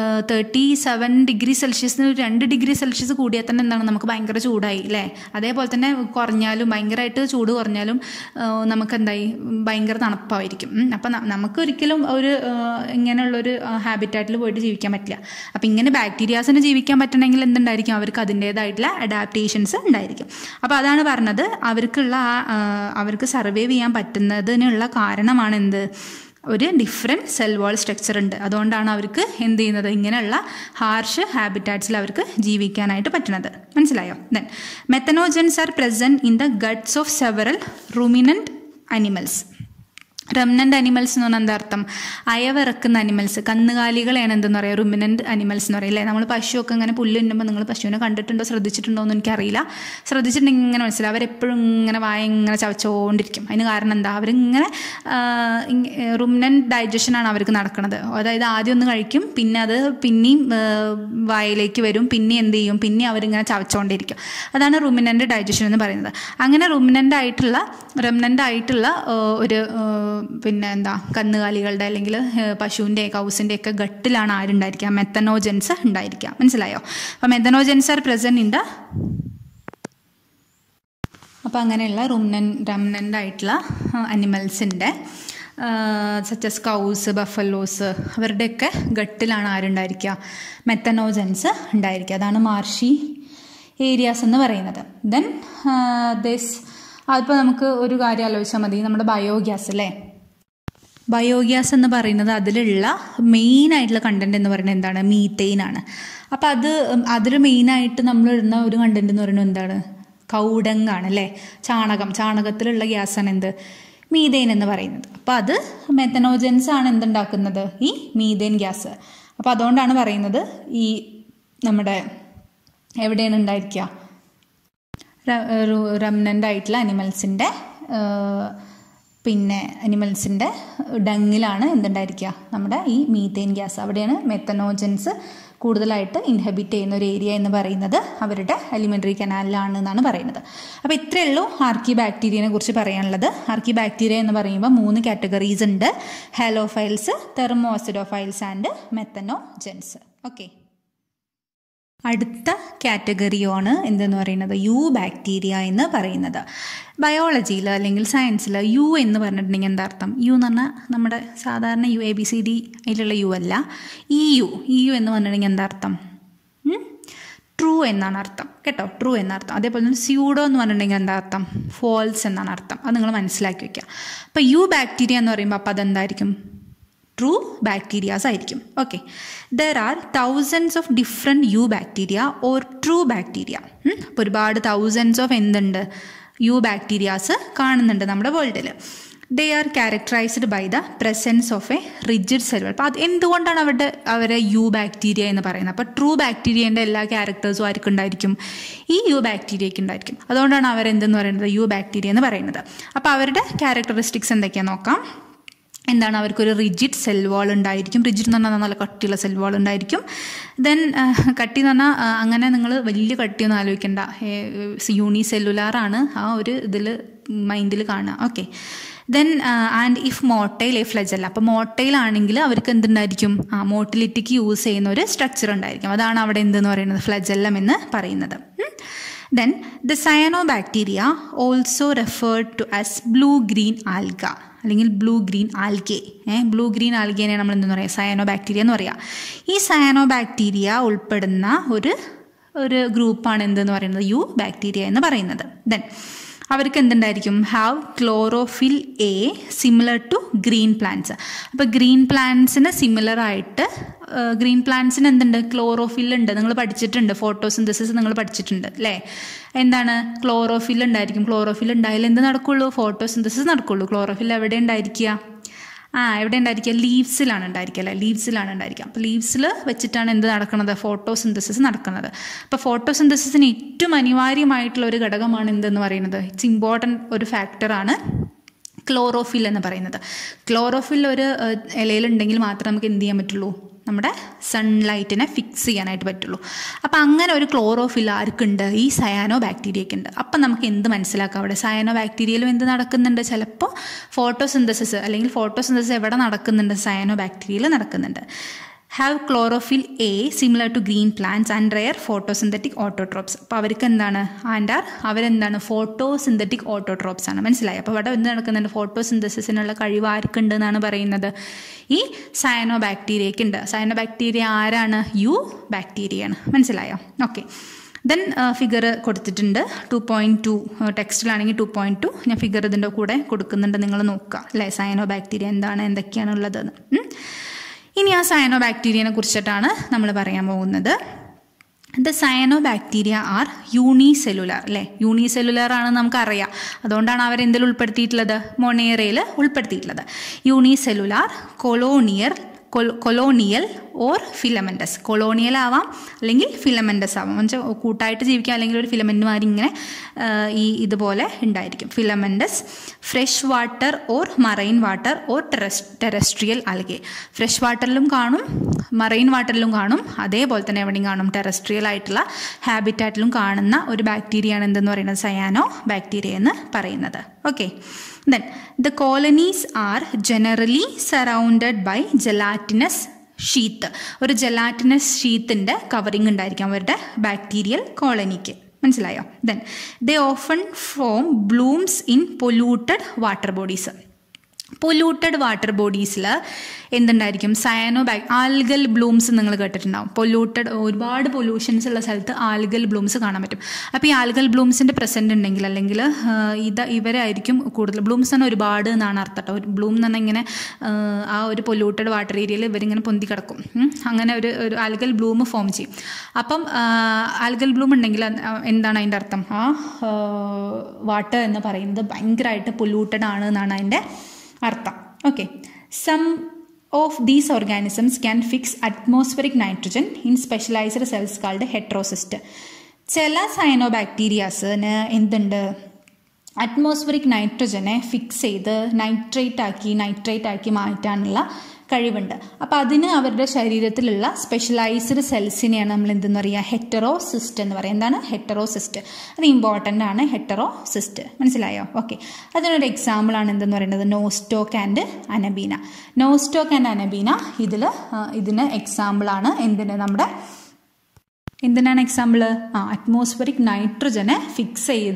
37 ഡിഗ്രി സെൽഷ്യസിന് 2 ഡിഗ്രി സെൽഷ്യസ് കൂടിയാൽ തന്നെ എന്താണ്? നമുക്ക് ഭയങ്കര ചൂടായി അല്ലേ? അതേപോലെ തന്നെ കുറഞ്ഞാലും ഭയങ്കരമായിട്ട് ചൂട് കുറഞ്ഞാലും നമുക്ക് എന്തായി? ഭയങ്കര തണുപ്പായിരിക്കും. അപ്പം നമുക്കൊരിക്കലും ഒരു ഇങ്ങനെയുള്ളൊരു ഹാബിറ്റാറ്റിൽ പോയിട്ട് ജീവിക്കാൻ പറ്റില്ല. അപ്പം ഇങ്ങനെ ബാക്ടീരിയാസിന് ജീവിക്കാൻ പറ്റണമെങ്കിൽ എന്തുണ്ടായിരിക്കും? അവർക്ക് അതിൻ്റേതായിട്ടുള്ള അഡാപ്റ്റേഷൻസ് ഉണ്ടായിരിക്കും. അപ്പോൾ അതാണ് പറഞ്ഞത്, അവർക്ക് സർവൈവ് ചെയ്യാൻ പറ്റുന്നതിനുള്ള കാരണമാണ് എന്ത്? ഒരു ഡിഫറെൻറ്റ് സെൽ വാൾ സ്ട്രക്ചർ ഉണ്ട്. അതുകൊണ്ടാണ് അവർക്ക് എന്ത് ചെയ്യുന്നത്? ഇങ്ങനെയുള്ള ഹാർഷ് ഹാബിറ്റാറ്റ്സിൽ അവർക്ക് ജീവിക്കാനായിട്ട് പറ്റുന്നത്. മനസ്സിലായോ? Then methanogens are present in the guts of several ruminant animals. Ruminant animals എന്ന് പറഞ്ഞാൽ എന്താ അർത്ഥം? അയവിറക്കുന്ന അനിമൽസ്, കന്നുകാലികളെയാണ് എന്തെന്ന് പറയുക? റുമിനൻ്റ് അനിമൽസ് എന്ന് പറയില്ലേ? നമ്മൾ പശുവൊക്കെ ഇങ്ങനെ പുല്ല് തിന്നുമ്പോൾ നിങ്ങൾ പശുവിനെ കണ്ടിട്ടുണ്ടോ ശ്രദ്ധിച്ചിട്ടുണ്ടോ എന്ന് എനിക്കറിയില്ല. ശ്രദ്ധിച്ചിട്ടുണ്ടെങ്കിൽ ഇങ്ങനെ മനസ്സിലാവും, അവരെപ്പോഴും ഇങ്ങനെ ഇങ്ങനെ ചവച്ചുകൊണ്ടിരിക്കും. അതിന് കാരണം എന്താ? അവരിങ്ങനെ റുമിനൻ്റ് ഡൈജഷനാണ് അവർക്ക് നടക്കുന്നത്. അതായത് ആദ്യം ഒന്ന് കഴിക്കും, പിന്നെ അത് പിന്നെയും വായിലേക്ക് വരും, പിന്നെ എന്ത് ചെയ്യും? പിന്നെ അവരിങ്ങനെ ചവച്ചുകൊണ്ടിരിക്കും. അതാണ് റുമിനൻ്റ് ഡൈജഷൻ എന്ന് പറയുന്നത്. അങ്ങനെ റെമിനൻ്റ് ആയിട്ടുള്ള ഒരു പിന്നെ എന്താ കന്നുകാലികളുടെ അല്ലെങ്കിൽ പശുവിൻ്റെ കൗസിൻ്റെ ഒക്കെ ഗട്ടിലാണ് ആരുണ്ടായിരിക്കുക? മെത്തനോജൻസ് ഉണ്ടായിരിക്കുക. മനസ്സിലായോ? അപ്പോൾ methanogens are present in the അപ്പോൾ അങ്ങനെയുള്ള റെമിനൻ്റ് ആയിട്ടുള്ള അനിമൽസിൻ്റെ സച്ചസ് കൗസ്, ബഫലോസ്, അവരുടെയൊക്കെ ഗട്ടിലാണ് ആരുണ്ടായിരിക്കുക? മെത്തനോജൻസ് ഉണ്ടായിരിക്കുക. അതാണ് മാർഷി ഏരിയാസ് എന്ന് പറയുന്നത്. ദെൻ അതിപ്പോൾ നമുക്ക് ഒരു കാര്യം ആലോചിച്ചാൽ മതി. നമ്മുടെ ബയോഗ്യാസ് അല്ലേ? ബയോഗ്യാസ് എന്ന് പറയുന്നത് അതിലുള്ള മെയിനായിട്ടുള്ള കണ്ടൻറ്റ് എന്ന് പറയുന്നത് എന്താണ്? മീതെയിനാണ്. അപ്പോൾ അതിൽ മെയിനായിട്ട് നമ്മൾ ഇടുന്ന ഒരു കണ്ടൻറ്റ് എന്ന് പറയുന്നത് എന്താണ്? കൗഡങ്ങാണ് അല്ലേ? ചാണകത്തിലുള്ള ഗ്യാസാണ് എന്ത്? മീതെയിൻ എന്ന് പറയുന്നത്. അപ്പോൾ അത് മെത്തനോജൻസ് ആണ് എന്തുണ്ടാക്കുന്നത്? ഈ മീതെയിൻ ഗ്യാസ്. അപ്പോൾ അതുകൊണ്ടാണ് പറയുന്നത് ഈ നമ്മുടെ എവിടെയാണ് ഉണ്ടായിരിക്കുക? റെമിനൻ്റ് ആയിട്ടുള്ള അനിമൽസിൻ്റെ അനിമൽസിൻ്റെ ഡങ്ങിലാണ് എന്തുണ്ടായിരിക്കുക? നമ്മുടെ ഈ മീതെയിൻ ഗ്യാസ്. അവിടെയാണ് മെത്തനോജൻസ് കൂടുതലായിട്ട് ഇൻഹബിറ്റ് ചെയ്യുന്ന ഒരു ഏരിയ എന്ന് പറയുന്നത് അവരുടെ അലിമെൻ്ററി കനാലിലാണ് എന്നാണ് പറയുന്നത്. അപ്പോൾ ഇത്രയേ ഉള്ളൂ ആർക്കി ബാക്ടീരിയനെ കുറിച്ച് പറയാനുള്ളത്. ആർക്കി ബാക്ടീരിയ എന്ന് പറയുമ്പോൾ 3 കാറ്റഗറീസ് ഉണ്ട്: halophiles, thermoacidophiles and methanogens. Okay, അടുത്ത കാറ്റഗറിയാണ് എന്തെന്ന് പറയുന്നത്? യു ബാക്ടീരിയ എന്ന് പറയുന്നത്. ബയോളജിയിൽ അല്ലെങ്കിൽ സയൻസിൽ യു എന്ന് പറഞ്ഞിട്ടുണ്ടെങ്കിൽ എന്താ അർത്ഥം? യു എന്ന് പറഞ്ഞാൽ നമ്മുടെ സാധാരണ യു ABCD അതിലുള്ള യു അല്ല. EU എന്ന് പറഞ്ഞിട്ടുണ്ടെങ്കിൽ എന്താ അർത്ഥം? ട്രൂ എന്നാണ് അർത്ഥം കേട്ടോ, ട്രൂ എന്നർത്ഥം. അതേപോലെ തന്നെ സ്യൂഡോ എന്ന് പറഞ്ഞിട്ടുണ്ടെങ്കിൽ എന്താ അർത്ഥം? ഫോൾസ് എന്നാണ് അർത്ഥം. അത് നിങ്ങൾ മനസ്സിലാക്കി വയ്ക്കുക. അപ്പോൾ യു ബാക്ടീരിയ എന്ന് പറയുമ്പോൾ അപ്പോൾ അതെന്തായിരിക്കും? ട്രൂ ബാക്ടീരിയാസ് ആയിരിക്കും. Okay, there are thousands of different eu bacteria or true bacteria. അപ്പോൾ ഒരുപാട് തൗസൻഡ്സ് ഓഫ് എന്തുണ്ട്? യു ബാക്ടീരിയാസ് കാണുന്നുണ്ട് നമ്മുടെ വേൾഡിൽ. They are characterised by the presence of a rigid cell wall. അപ്പോൾ അത് എന്തുകൊണ്ടാണ് അവരെ യു ബാക്ടീരിയ എന്ന് പറയുന്നത്? അപ്പോൾ ട്രൂ ബാക്ടീരിയേൻ്റെ എല്ലാ ക്യാരക്ടേഴ്സും ആർക്കും ഉണ്ടായിരിക്കും? ഈ യു ബാക്ടീരിയയ്ക്ക് ഉണ്ടായിരിക്കും. അതുകൊണ്ടാണ് അവരെന്തെന്ന് പറയുന്നത്? യു ബാക്ടീരിയ എന്ന് പറയുന്നത്. അപ്പോൾ അവരുടെ ക്യാരക്ടറിസ്റ്റിക്സ് എന്തൊക്കെയാണെന്ന് നോക്കാം. എന്താണ്, അവർക്കൊരു റിജിഡ് സെൽ വാൾ ഉണ്ടായിരിക്കും. റിജിഡ് എന്ന് പറഞ്ഞാൽ നല്ല കട്ടിയുള്ള സെൽ വാൾ ഉണ്ടായിരിക്കും. ദെൻ കട്ടി എന്ന് പറഞ്ഞാൽ അങ്ങനെ നിങ്ങൾ വലിയ കട്ടിയൊന്നും ആലോചിക്കേണ്ട, യൂണി സെല്ലുലാറാണ് ആ ഒരു ഇതിൽ മൈൻഡിൽ കാണുക. Okay. Then and if motile flagella, അപ്പോൾ മോട്ടൈൽ ആണെങ്കിൽ അവർക്ക് എന്തുണ്ടായിരിക്കും, മോട്ടിലിറ്റിക്ക് യൂസ് ചെയ്യുന്ന ഒരു സ്ട്രക്ചർ ഉണ്ടായിരിക്കും. അതാണ് അവിടെ എന്തെന്ന് പറയുന്നത്, ഫ്ലജല്ലം എന്ന് പറയുന്നത്. Then the cyanobacteria also referred to as blue green alga അല്ലെങ്കിൽ blue green algae. Blue green ആൽഗേനെ നമ്മൾ എന്തെന്ന് പറയുക, സയനോബാക്ടീരിയ എന്ന് പറയുക. ഈ സയനോബാക്ടീരിയ ഉൾപ്പെടുന്ന ഒരു ഗ്രൂപ്പാണ് എന്തെന്ന് പറയുന്നത്, യു ബാക്ടീരിയ എന്ന് പറയുന്നത്. ദെൻ അവർക്ക് എന്തുണ്ടായിരിക്കും, have chlorophyll a similar to green plants. അപ്പോൾ ഗ്രീൻ പ്ലാന്റ്സിന് സിമിലർ ആയിട്ട് ഗ്രീൻ പ്ലാന്റ്സിന് എന്തുണ്ട്, ക്ലോറോഫിൽ ഉണ്ട്. നിങ്ങൾ പഠിച്ചിട്ടുണ്ട്, ഫോട്ടോസിന്തസിസ് നിങ്ങൾ പഠിച്ചിട്ടുണ്ട് അല്ലേ. എന്താണ്, ക്ലോറോഫിൽ ഉണ്ടായിരിക്കും. ക്ലോറോഫിൽ ഉണ്ടായാലും എന്ത് നടക്കുള്ളൂ, ഫോട്ടോസിന്തസിസ് നടക്കുള്ളൂ. ക്ലോറോഫിൽ എവിടെ ഉണ്ടായിരിക്കുക, എവിടെ ഉണ്ടായിരിക്കുക, ലീവ്സിലാണ് ഉണ്ടായിരിക്കുക അല്ലേ, ലീവ്സിലാണ് ഉണ്ടായിരിക്കുക. അപ്പോൾ ലീവ്സിൽ വെച്ചിട്ടാണ് എന്ത് നടക്കുന്നത്, ഫോട്ടോസിന്തസിസ് നടക്കുന്നത്. അപ്പോൾ ഫോട്ടോസിന്തസിസിന് ഏറ്റവും അനിവാര്യമായിട്ടുള്ള ഒരു ഘടകമാണ് എന്തെന്ന് പറയുന്നത്, ഇറ്റ്സ് ഇമ്പോർട്ടൻറ്റ് ഒരു ഫാക്ടറാണ് ക്ലോറോഫിൽ എന്ന് പറയുന്നത്. ക്ലോറോഫിൽ ഒരു ഇലയിലുണ്ടെങ്കിൽ മാത്രമേ നമുക്ക് എന്ത് ചെയ്യാൻ പറ്റുള്ളൂ, നമ്മുടെ സൺലൈറ്റിനെ ഫിക്സ് ചെയ്യാനായിട്ട് പറ്റുള്ളൂ. അപ്പം അങ്ങനെ ഒരു ക്ലോറോഫിൽ ആർക്കുണ്ട്, ഈ സയാനോ ബാക്ടീരിയയ്ക്ക് ഉണ്ട്. അപ്പം നമുക്ക് എന്ത് മനസ്സിലാക്കാം, അവിടെ സയാനോ ബാക്ടീരിയയിലും എന്ത് നടക്കുന്നുണ്ട്, ചിലപ്പോൾ ഫോട്ടോസിന്തസിസ് അല്ലെങ്കിൽ ഫോട്ടോസിന്തസിസ് എവിടെ നടക്കുന്നുണ്ട്, സയാനോ ബാക്ടീരിയയിൽ നടക്കുന്നുണ്ട്. Have chlorophyll a similar to green plants and are photosynthetic autotrophs. അപ്പോൾ അവർക്ക് എന്താണ്, അവരെന്താണ്, ഫോട്ടോസിന്തറ്റിക് ഓട്ടോട്രോപ്സ് ആണ്. മനസ്സിലായി. അപ്പോൾ ഇവിടെ എന്ത് നടക്കുന്നുണ്ട്, ഫോട്ടോസിന്തസിസിനുള്ള കഴിവ് ആർക്കുണ്ട് എന്നാണ് പറയുന്നത്, ഈ സയനോ ബാക്ടീരിയയ്ക്ക് ഉണ്ട്. സയനോ ബാക്ടീരിയ ആരാണ്, യു ബാക്ടീരിയയാണ്. മനസ്സിലായോ? ഓക്കെ. ദെൻ ഫിഗർ കൊടുത്തിട്ടുണ്ട് 2.2, ടെക്സ്റ്റിലാണെങ്കിൽ 2.2. ഞാൻ ഫിഗർ ഇതിൻ്റെ കൂടെ കൊടുക്കുന്നുണ്ട്, നിങ്ങൾ നോക്കുക അല്ലേ, സയനോ ബാക്ടീരിയ എന്താണ്, എന്തൊക്കെയാണ് ഉള്ളതെന്ന്. ഇനി ആ സയനോ ബാക്ടീരിയനെ കുറിച്ചിട്ടാണ് നമ്മൾ പറയാൻ പോകുന്നത്. The cyano bacteria are unicellular അല്ലേ, യൂണിസെല്ലുലാർ ആണെന്ന് നമുക്കറിയാം. അതുകൊണ്ടാണ് അവരെന്തിൽ ഉൾപ്പെടുത്തിയിട്ടുള്ളത്, മൊണേറയിൽ ഉൾപ്പെടുത്തിയിട്ടുള്ളത്. Unicellular, colonial or filamentous. Colonial ആവാം അല്ലെങ്കിൽ ഫിലമെൻറ്റസ് ആവാം. എന്നുവെച്ചാൽ കൂട്ടായിട്ട് ജീവിക്കാം, അല്ലെങ്കിൽ ഒരു ഫിലമെൻറ്റുമാരി ഇങ്ങനെ ഇതുപോലെ ഉണ്ടായിരിക്കും. Filamentous, fresh water or marine water or terrestrial algae. Fresh വാട്ടറിലും കാണും, മറൈൻ വാട്ടറിലും കാണും, അതേപോലെ തന്നെ എവിടെയും കാണും, ടെറസ്ട്രിയൽ ആയിട്ടുള്ള ഹാബിറ്റാറ്റിലും കാണുന്ന ഒരു ബാക്ടീരിയയാണ് എന്തെന്ന് പറയുന്നത്, സയാനോ ബാക്ടീരിയ എന്ന് പറയുന്നത്. Okay. Then the colonies are generally surrounded by gelatinous sheath. ഒരു gelatinous sheathന്റെ കവറിങ് ഉണ്ടായിരിക്കും അവരുടെ ബാക്ടീരിയൽ കോളനിക്ക്. മനസ്സിലായോ? Then they often form blooms in polluted water bodies. Polluted water ബോഡീസിൽ എന്തുണ്ടായിരിക്കും, ആൽഗൽ ബ്ലൂംസ് നിങ്ങൾ കേട്ടിട്ടുണ്ടാവും. ഒരുപാട് പൊല്യൂഷൻസ് ഉള്ള സ്ഥലത്ത് ആൽഗൽ ബ്ലൂംസ് കാണാൻ പറ്റും. അപ്പോൾ ഈ ആൽഗൽ ബ്ലൂംസിൻ്റെ പ്രസൻറ്റ് ഉണ്ടെങ്കിൽ അല്ലെങ്കിൽ ഇവരായിരിക്കും കൂടുതൽ. ബ്ലൂംസ് തന്നെ ഒരുപാട് എന്നാണ് അർത്ഥം കേട്ടോ. ഒരു ബ്ലൂം എന്ന് പറഞ്ഞാൽ ഇങ്ങനെ ആ ഒരു പൊല്യൂട്ടഡ് വാട്ടർ ഏരിയയിൽ ഇവരിങ്ങനെ പൊന്തി കിടക്കും. അങ്ങനെ ഒരു ആൽഗൽ ബ്ലൂം ഫോം ചെയ്യും. അപ്പം ആൽഗൽ ബ്ലൂം ഉണ്ടെങ്കിൽ എന്താണ് അതിൻ്റെ അർത്ഥം, ആ വാട്ടർ എന്ന് പറയുന്നത് ഭയങ്കരമായിട്ട് പൊല്യൂട്ടഡ് ആണ് എന്നാണ് അതിൻ്റെ അർത്ഥം. Okay. Some of these organisms can fix atmospheric nitrogen in specialised cells called heterocyst. ചില സയനോ ബാക്ടീരിയാസിന് എന്തുണ്ട്, അറ്റ്മോസ്ഫിയറിക് നൈട്രജനെ ഫിക്സ് ചെയ്ത് നൈട്രേറ്റ് ആക്കി മാറ്റാനുള്ള കഴിവുണ്ട്. അപ്പോൾ അതിന് അവരുടെ ശരീരത്തിലുള്ള സ്പെഷ്യലൈസ്ഡ് സെൽസിനെയാണ് നമ്മൾ എന്തെന്ന് പറയുക, ഹെറ്ററോസിസ്റ്റ് എന്ന് പറയുക. എന്താണ് ഹെറ്ററോസിസ്റ്റ്? അത് ഇമ്പോർട്ടൻ്റ് ആണ്, ഹെറ്ററോസിസ്റ്റ്. മനസ്സിലായോ? ഓക്കെ. അതിനൊരു എക്സാമ്പിളാണ് എന്തെന്ന് പറയുന്നത്, Nostoc and Anabaena. Nostoc and Anabaena ഇതിന് എക്സാമ്പിളാണ്. എന്തിനാണ് എക്സാമ്പിൾ? അറ്റ്മോസ്ഫിയറിക് നൈട്രജനെ ഫിക്സ് ചെയ്ത്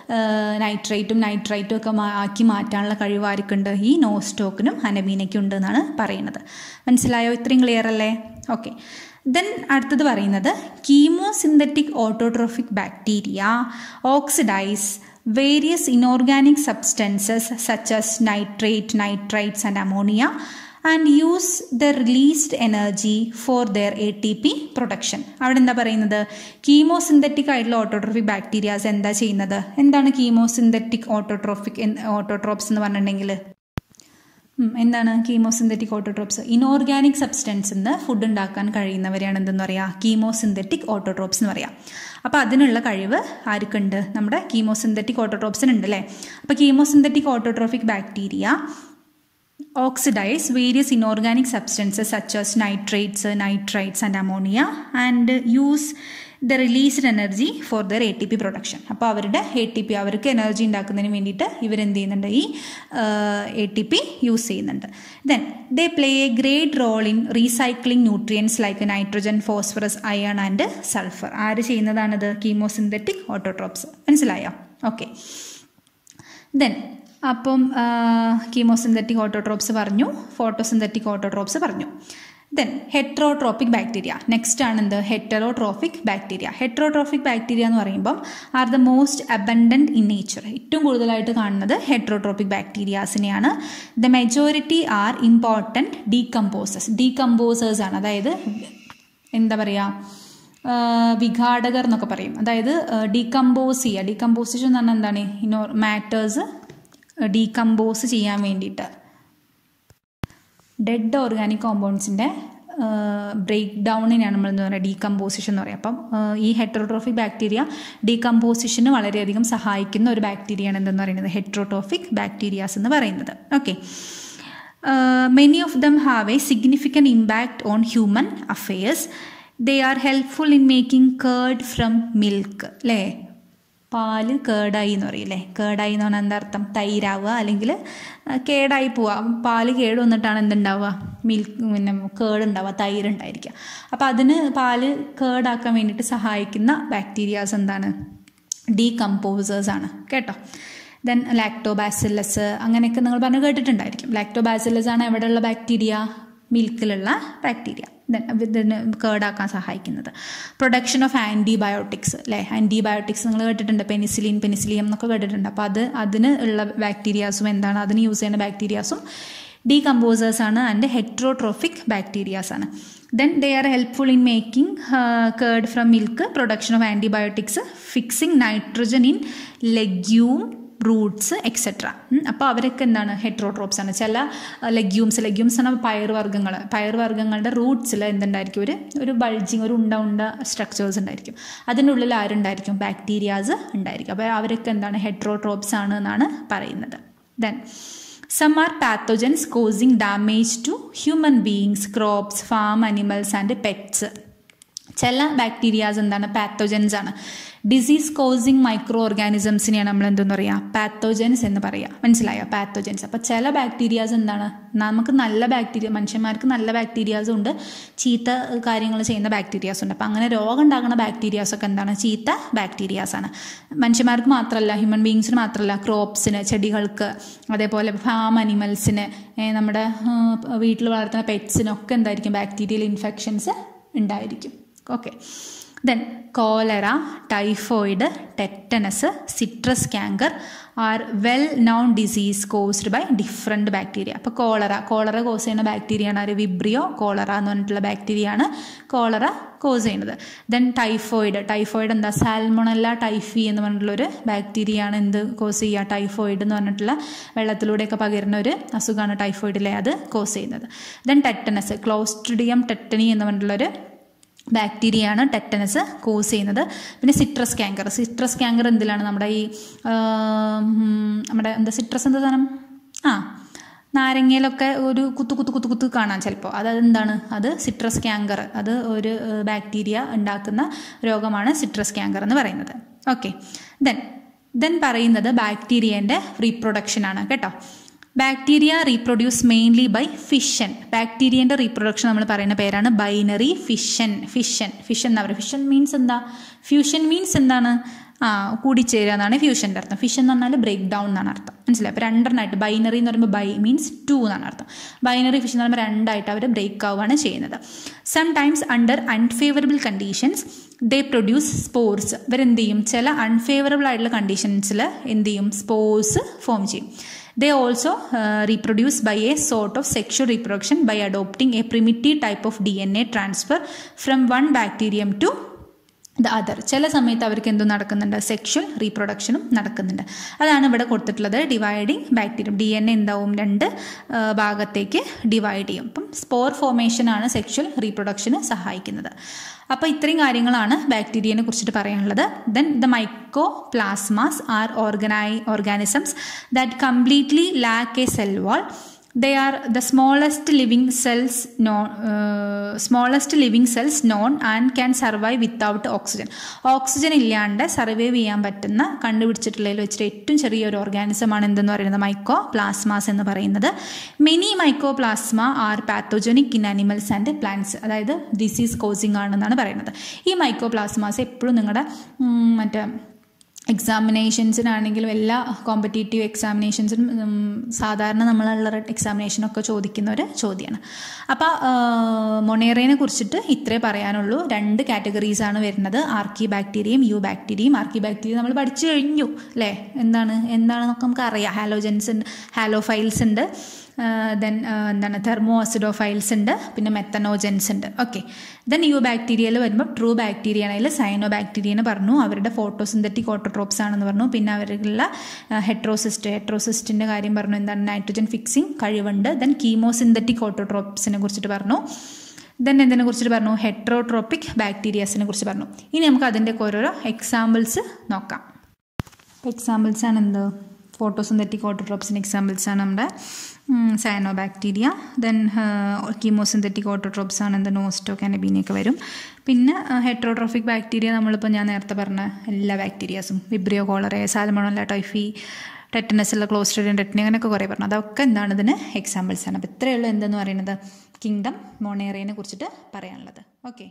നൈട്രൈറ്റും ഒക്കെ ആക്കി മാറ്റാനുള്ള കഴിവ് ആർക്കുണ്ട്, ഈ നോസ്റ്റോക്കിനും അനബീനയ്ക്കും ഉണ്ട് എന്നാണ് പറയുന്നത്. മനസ്സിലായോ? ഇത്രയും ക്ലിയർ അല്ലേ? ഓക്കെ. ദെൻ അടുത്തത് പറയുന്നത്, chemosynthetic autotrophic bacteria oxidise various inorganic substances such as nitrites and ammonia and use the released energy for their ATP production. അവിടെ എന്താ പറയുന്നത്, കീമോസിന്തറ്റിക് ആയിട്ടുള്ള ഓട്ടോട്രോഫിക് ബാക്ടീരിയാസ് എന്താ ചെയ്യുന്നത്, എന്താണ് കീമോസിന്തറ്റിക് ഓട്ടോട്രോപ്സ് എന്ന് പറഞ്ഞിട്ടുണ്ടെങ്കിൽ എന്താണ് കീമോസിന്തറ്റിക് ഓട്ടോട്രോപ്സ്? ഇനോർഗാനിക് സബ്സ്റ്റൻസിൽ നിന്ന് ഫുഡ് ഉണ്ടാക്കാൻ കഴിയുന്നവരെയാണ് എന്തെന്ന് പറയുക, കീമോസിന്തറ്റിക് ഓട്ടോട്രോപ്സ് എന്ന് പറയാം. അപ്പോൾ അതിനുള്ള കഴിവ് ആർക്കുണ്ട്, നമ്മുടെ കീമോസിന്തറ്റിക് ഓട്ടോട്രോപ്സിനുണ്ട് അല്ലേ. അപ്പോൾ chemosynthetic autotrophic bacteria oxidize various inorganic substances such as nitrates, nitrites and ammonia and use the released energy for their ATP production. അപ്പോൾ അവരുടെ ATP അവർക്ക് എനർജി ഉണ്ടാക്കുന്നതിന് വേണ്ടിയിട്ട് ഇവരെന്ത് ചെയ്യുന്നുണ്ട്, ഈ ATP യൂസ് ചെയ്യുന്നുണ്ട്. Then they play a great role in recycling nutrients like nitrogen, phosphorus, iron and sulphur. ആര് ചെയ്യുന്നതാണിത്? Chemosynthetic autotrophs. മനസ്സിലായോ? ഓക്കെ. ദെൻ അപ്പം കീമോസിന്തറ്റിക് ഓട്ടോട്രോപ്സ് പറഞ്ഞു, ഫോട്ടോസിന്തറ്റിക് ഓട്ടോട്രോപ്സ് പറഞ്ഞു. Then heterotrophic bacteria. നെക്സ്റ്റ് ആണ് എന്ത്? Heterotrophic bacteria. ഹെറ്ററോട്രോപിക് ബാക്ടീരിയ എന്ന് പറയുമ്പം are the most abundant in nature. ഏറ്റവും കൂടുതലായിട്ട് കാണുന്നത് ഹെറ്ററോട്രോപിക് ബാക്ടീരിയാസിനെയാണ്. The majority are important decomposers ആണ്. അതായത് എന്താ പറയുക, വിഘാടകർ എന്നൊക്കെ പറയും. അതായത് ഡീകമ്പോസ് ചെയ്യുക. ഡീകമ്പോസിഷൻ എന്ന് പറഞ്ഞാൽ എന്താണ്? മാറ്റേഴ്സ് ഡീകമ്പോസ് ചെയ്യാൻ വേണ്ടിയിട്ട് ഡെഡ് ഓർഗാനിക് കോമ്പൗണ്ട്സിൻ്റെ ബ്രേക്ക് ഡൗണിനാണ് നമ്മൾ എന്താ പറയുക, ഡീകമ്പോസിഷൻ എന്ന് പറയുക. അപ്പം ഈ ഹെറ്ററോട്രോഫിക് ബാക്ടീരിയ ഡീകമ്പോസിഷന് വളരെയധികം സഹായിക്കുന്ന ഒരു ബാക്ടീരിയയാണ് എന്തെന്ന് പറയുന്നത്, ഹെറ്ററോട്രോഫിക് ബാക്ടീരിയാസ് എന്ന് പറയുന്നത്. Okay. Many of them have a significant impact on human affairs. They are helpful in making curd from milk. അല്ലേ? പാല് കേടായി എന്ന് പറയില്ലേ? കേടായി എന്ന് പറഞ്ഞാൽ എന്താ അർത്ഥം? തൈരാവുക, അല്ലെങ്കിൽ കേടായി പോവുക. പാല് കേട് വന്നിട്ടാണ് എന്തുണ്ടാവുക? മിൽക്ക്, പിന്നെ കേടുണ്ടാവുക, തൈരുണ്ടായിരിക്കുക. അപ്പോൾ അതിന് പാല് കേടാക്കാൻ വേണ്ടിയിട്ട് സഹായിക്കുന്ന ബാക്ടീരിയാസ് എന്താണ്? ഡീകമ്പോസേഴ്സ് ആണ് കേട്ടോ. ദെൻ ലാക്ടോബാസില്ലസ്, അങ്ങനെയൊക്കെ നിങ്ങൾ പറഞ്ഞ് കേട്ടിട്ടുണ്ടായിരിക്കും. ലാക്ടോബാസില്ലസ് ആണ് എവിടെയുള്ള ബാക്ടീരിയ? മിൽക്കിലുള്ള ബാക്ടീരിയ. ഇതിന് കേടാക്കാൻ സഹായിക്കുന്നത്. Production of antibiotics. അല്ലേ? ആൻറ്റിബയോട്ടിക്സ് നിങ്ങൾ കേട്ടിട്ടുണ്ട്, പെനിസിലിൻ, പെനിസിലിയം എന്നൊക്കെ കേട്ടിട്ടുണ്ട്. അപ്പോൾ അതിന് ഉള്ള ബാക്ടീരിയാസും എന്താണ്? അതിന് യൂസ് ചെയ്യുന്ന ബാക്ടീരിയാസും ഡീകമ്പോസേഴ്സ് ആണ് ആൻഡ് ഹെറ്ററോട്രോഫിക് ബാക്ടീരിയാസ് ആണ്. Then they are helpful in making curd from milk, production of antibiotics, fixing nitrogen in legume, roots etcetera. അപ്പോൾ അവരൊക്കെ എന്താണ്? ഹെറ്ററോട്രോപ്സ് ആണ്. ചില ലെഗ്യൂംസ് ആണ് പയറുവർഗ്ഗങ്ങളുടെ റൂട്ട്സിൽ എന്തുണ്ടായിരിക്കും? ഒരു ബൾജിങ്, ഒരു ഉണ്ട സ്ട്രക്ചേഴ്സ് ഉണ്ടായിരിക്കും. അതിൻ്റെ ഉള്ളിൽ ആരുണ്ടായിരിക്കും? ബാക്ടീരിയാസ് ഉണ്ടായിരിക്കും. അപ്പോൾ അവരൊക്കെ എന്താണ്? ഹെറ്ററോട്രോപ്സ് ആണ് എന്നാണ് പറയുന്നത്. Then some are pathogens causing damage to human beings, crops, farm animals and pets. ചില ബാക്ടീരിയാസ് എന്താണ്? പാത്തോജൻസ് ആണ്. ഡിസീസ് കോസിങ് മൈക്രോ ഓർഗാനിസംസിനെയാണ് നമ്മൾ എന്തെന്ന് പറയുക? പാത്തോജൻസ് എന്ന് പറയുക. മനസ്സിലായോ? പാത്തോജൻസ്. അപ്പോൾ ചില ബാക്ടീരിയാസ് എന്താണ്? നമുക്ക് നല്ല ബാക്ടീരിയ, മനുഷ്യന്മാർക്ക് നല്ല ബാക്ടീരിയാസും ഉണ്ട്, ചീത്ത കാര്യങ്ങൾ ചെയ്യുന്ന ബാക്ടീരിയാസ് ഉണ്ട്. അപ്പോൾ അങ്ങനെ രോഗം ഉണ്ടാകുന്ന ബാക്ടീരിയാസൊക്കെ എന്താണ്? ചീത്ത ബാക്ടീരിയാസാണ്. മനുഷ്യന്മാർക്ക് മാത്രമല്ല, ഹ്യൂമൻ ബീങ്സിന് മാത്രമല്ല, ക്രോപ്സിന്, ചെടികൾക്ക്, അതേപോലെ ഫാം അനിമൽസിന്, നമ്മുടെ വീട്ടിൽ വളർത്തുന്ന പെറ്റ്സിനൊക്കെ എന്തായിരിക്കും? ബാക്ടീരിയൽ ഇൻഫെക്ഷൻസ് ഉണ്ടായിരിക്കും. Okay. Then cholera, typhoid, tetanus, citrus canker are well known disease caused by different bacteria. അപ്പോൾ കോളറ കോസ് ചെയ്യുന്ന ബാക്ടീരിയയാണ് ആര്? വിബ്രിയോ കോളറ എന്ന് പറഞ്ഞിട്ടുള്ള ബാക്ടീരിയയാണ് കോളറ കോസ് ചെയ്യുന്നത്. ദെൻ ടൈഫോയിഡ് എന്താ? സാൽമൊണല്ല ടൈഫി എന്ന് പറഞ്ഞിട്ടുള്ളൊരു ബാക്ടീരിയയാണ് എന്ത് കോസ് ചെയ്യുക? ടൈഫോയിഡ് എന്ന് പറഞ്ഞിട്ടുള്ള വെള്ളത്തിലൂടെയൊക്കെ പകരുന്ന ഒരു അസുഖമാണ് ടൈഫോയിഡിലെ, അത് കോസ് ചെയ്യുന്നത്. ദെൻ ടെറ്റനസ്, ക്ലോസ്ട്രിഡിയം ടെറ്റനി എന്ന് പറഞ്ഞിട്ടുള്ളൊരു ബാക്ടീരിയയാണ് ടെറ്റനസ് കോസ് ചെയ്യുന്നത്. പിന്നെ സിട്രസ് ക്യാങ്കർ എന്തിലാണ്? നമ്മുടെ ഈ നമ്മുടെ സിട്രസ് എന്താ സാധനം? നാരങ്ങയിലൊക്കെ ഒരു കുത്തു കാണാം ചിലപ്പോൾ. അതെന്താണ്? അത് സിട്രസ് ക്യാങ്കർ. അത് ഒരു ബാക്ടീരിയ ഉണ്ടാക്കുന്ന രോഗമാണ് സിട്രസ് ക്യാങ്കർ എന്ന് പറയുന്നത്. ഓക്കെ. ദെൻ പറയുന്നത് ബാക്ടീരിയൻ്റെ റീപ്രൊഡക്ഷനാണ് കേട്ടോ. Bacteria reproduce mainly by fission. ബാക്ടീരിയൻ്റെ റീപ്രൊഡക്ഷൻ നമ്മൾ പറയുന്ന പേരാണ് ബൈനറി ഫിഷൻ എന്നാ പറയുക. ഫിഷൻ മീൻസ് എന്താ? ഫ്യൂഷൻ മീൻസ് എന്താണ്? കൂടിച്ചേരുക എന്നാണ് ഫ്യൂഷൻ്റെ അർത്ഥം. ഫിഷൻ എന്ന് പറഞ്ഞാൽ ബ്രേക്ക് ഡൗൺ എന്നാണ് അർത്ഥം. മനസ്സിലായി? അപ്പോൾ രണ്ടെണ്ണമായിട്ട്, ബൈനറി എന്ന് പറയുമ്പോൾ ബൈ മീൻസ് 2 എന്നാണ് അർത്ഥം. ബൈനറി ഫിഷൻ എന്ന് പറയുമ്പോൾ രണ്ടായിട്ട് അവർ ബ്രേക്ക് ആവുകയാണ് ചെയ്യുന്നത്. Sometimes under unfavourable conditions they produce spores. ഇവരെന്ത് ചെയ്യും? ചില അൺഫേവറബിൾ ആയിട്ടുള്ള കണ്ടീഷൻസിൽ എന്ത് ചെയ്യും? സ്പോർസ് ഫോം ചെയ്യും. They also reproduce by a sort of sexual reproduction by adopting a primitive type of DNA transfer from one bacterium to the other. ചില സമയത്ത് അവർക്ക് എന്തും നടക്കുന്നുണ്ട്? സെക്ഷൽ റീപ്രൊഡക്ഷനും നടക്കുന്നുണ്ട്. അതാണ് ഇവിടെ കൊടുത്തിട്ടുള്ളത്. Dividing bacterium. DNA എന്താവും? 2 ഭാഗത്തേക്ക് ഡിവൈഡ് ചെയ്യും. അപ്പം സ്പോർ ഫോർമേഷനാണ് സെക്ഷൽ റീപ്രൊഡക്ഷന് സഹായിക്കുന്നത്. അപ്പോൾ ഇത്രയും കാര്യങ്ങളാണ് ബാക്ടീരിയനെ കുറിച്ചിട്ട് പറയാനുള്ളത്. Then the mycoplasmas are organisms that completely lack a cell wall. They are the smallest living cells known and can survive without oxygen. Oxygen ഇല്ലാണ്ട് സർവൈവ് ചെയ്യാൻ പറ്റുന്ന കണ്ടുപിടിച്ചിട്ടുള്ളതിൽ വെച്ചിട്ട് ഏറ്റവും ചെറിയൊരു ഓർഗാനിസമാണ് എന്തെന്ന് പറയുന്നത് മൈക്കോപ്ലാസ്മാസ് എന്ന് പറയുന്നത്. Many mycoplasma are pathogenic in animals and plants. അതായത് ഡിസീസ് കോസിങ് ആണെന്നാണ് പറയുന്നത്. ഈ മൈക്കോപ്ലാസ്മാസ് എപ്പോഴും നിങ്ങളുടെ മറ്റേ എക്സാമിനേഷൻസിനാണെങ്കിലും എല്ലാ കോമ്പറ്റേറ്റീവ് എക്സാമിനേഷൻസിനും സാധാരണ നമ്മളുള്ള എക്സാമിനേഷനൊക്കെ ചോദിക്കുന്ന ഒരു ചോദ്യമാണ്. അപ്പോൾ മൊണേറയെ കുറിച്ചിട്ട് ഇത്രേ പറയാനുള്ളൂ. 2 കാറ്റഗറീസാണ് വരുന്നത്, ആർക്കി ബാക്ടീരിയയും യു ബാക്ടീരിയയും. ആർക്കി ബാക്ടീരിയ നമ്മൾ പഠിച്ചു കഴിഞ്ഞു അല്ലേ, എന്താണെന്നൊക്കെ നമുക്ക് അറിയാം. ഹാലോജൻസ് ഉണ്ട്, ഹാലോഫൈൽസ് ഉണ്ട്, എന്താണ് തെർമോ അസിഡോഫൈൽസ് ഉണ്ട്, പിന്നെ മെത്തനോജൻസ് ഉണ്ട്. ഓക്കെ, ദെൻ യു ബാക്ടീരിയയിൽ വരുമ്പോൾ ട്രൂ ബാക്ടീരിയ ആണെങ്കിൽ സൈനോ ബാക്ടീരിയ എന്ന് പറഞ്ഞു. അവരുടെ ഫോട്ടോസിന്തറ്റിക് ഓട്ടോട്രോപ്സ് ആണെന്ന് പറഞ്ഞു. പിന്നെ അവരുടെ ഹെട്രോസിസ്റ്റിൻ്റെ കാര്യം പറഞ്ഞു, എന്താണ് നൈട്രജൻ ഫിക്സിങ് കഴിവുണ്ട്. ദെൻ കീമോസിന്തറ്റിക് ഓട്ടോട്രോപ്സിനെ കുറിച്ചിട്ട് പറഞ്ഞു. ദെൻ എന്തിനെ കുറിച്ചിട്ട് പറഞ്ഞു, ഹെട്രോട്രോപ്പിക് ബാക്ടീരിയാസിനെ കുറിച്ച് പറഞ്ഞു. ഇനി നമുക്ക് അതിൻ്റെയൊക്കെ ഓരോരോ എക്സാമ്പിൾസ് നോക്കാം. എക്സാമ്പിൾസ് ആണ് എന്ത്, ഫോട്ടോസിന്തറ്റിക് ഓട്ടോട്രോപ്സിൻ്റെ എക്സാമ്പിൾസ് ആണ് നമ്മുടെ cyano bacteria. Then chemosynthetic autotrophs ആണ് എന്ത്, നോസ്റ്റോ കാനബീനിയൊക്കെ വരും. പിന്നെ ഹെട്രോട്രോഫിക് ബാക്ടീരിയ നമ്മളിപ്പോൾ ഞാൻ നേരത്തെ പറഞ്ഞ എല്ലാ ബാക്ടീരിയാസും, vibrio cholerae, salmonella typhi, tetanus, clostridium tetani, അങ്ങനെയൊക്കെ കുറേ പറഞ്ഞു. അതൊക്കെ എന്താണ് ഇതിന് എക്സാമ്പിൾസ് ആണ്. അപ്പോൾ ഇത്രയുള്ള എന്തെന്ന് പറയുന്നത് കിങ്ഡം മൊണേറയെ കുറിച്ചിട്ട് പറയാനുള്ളത്. ഓക്കെ,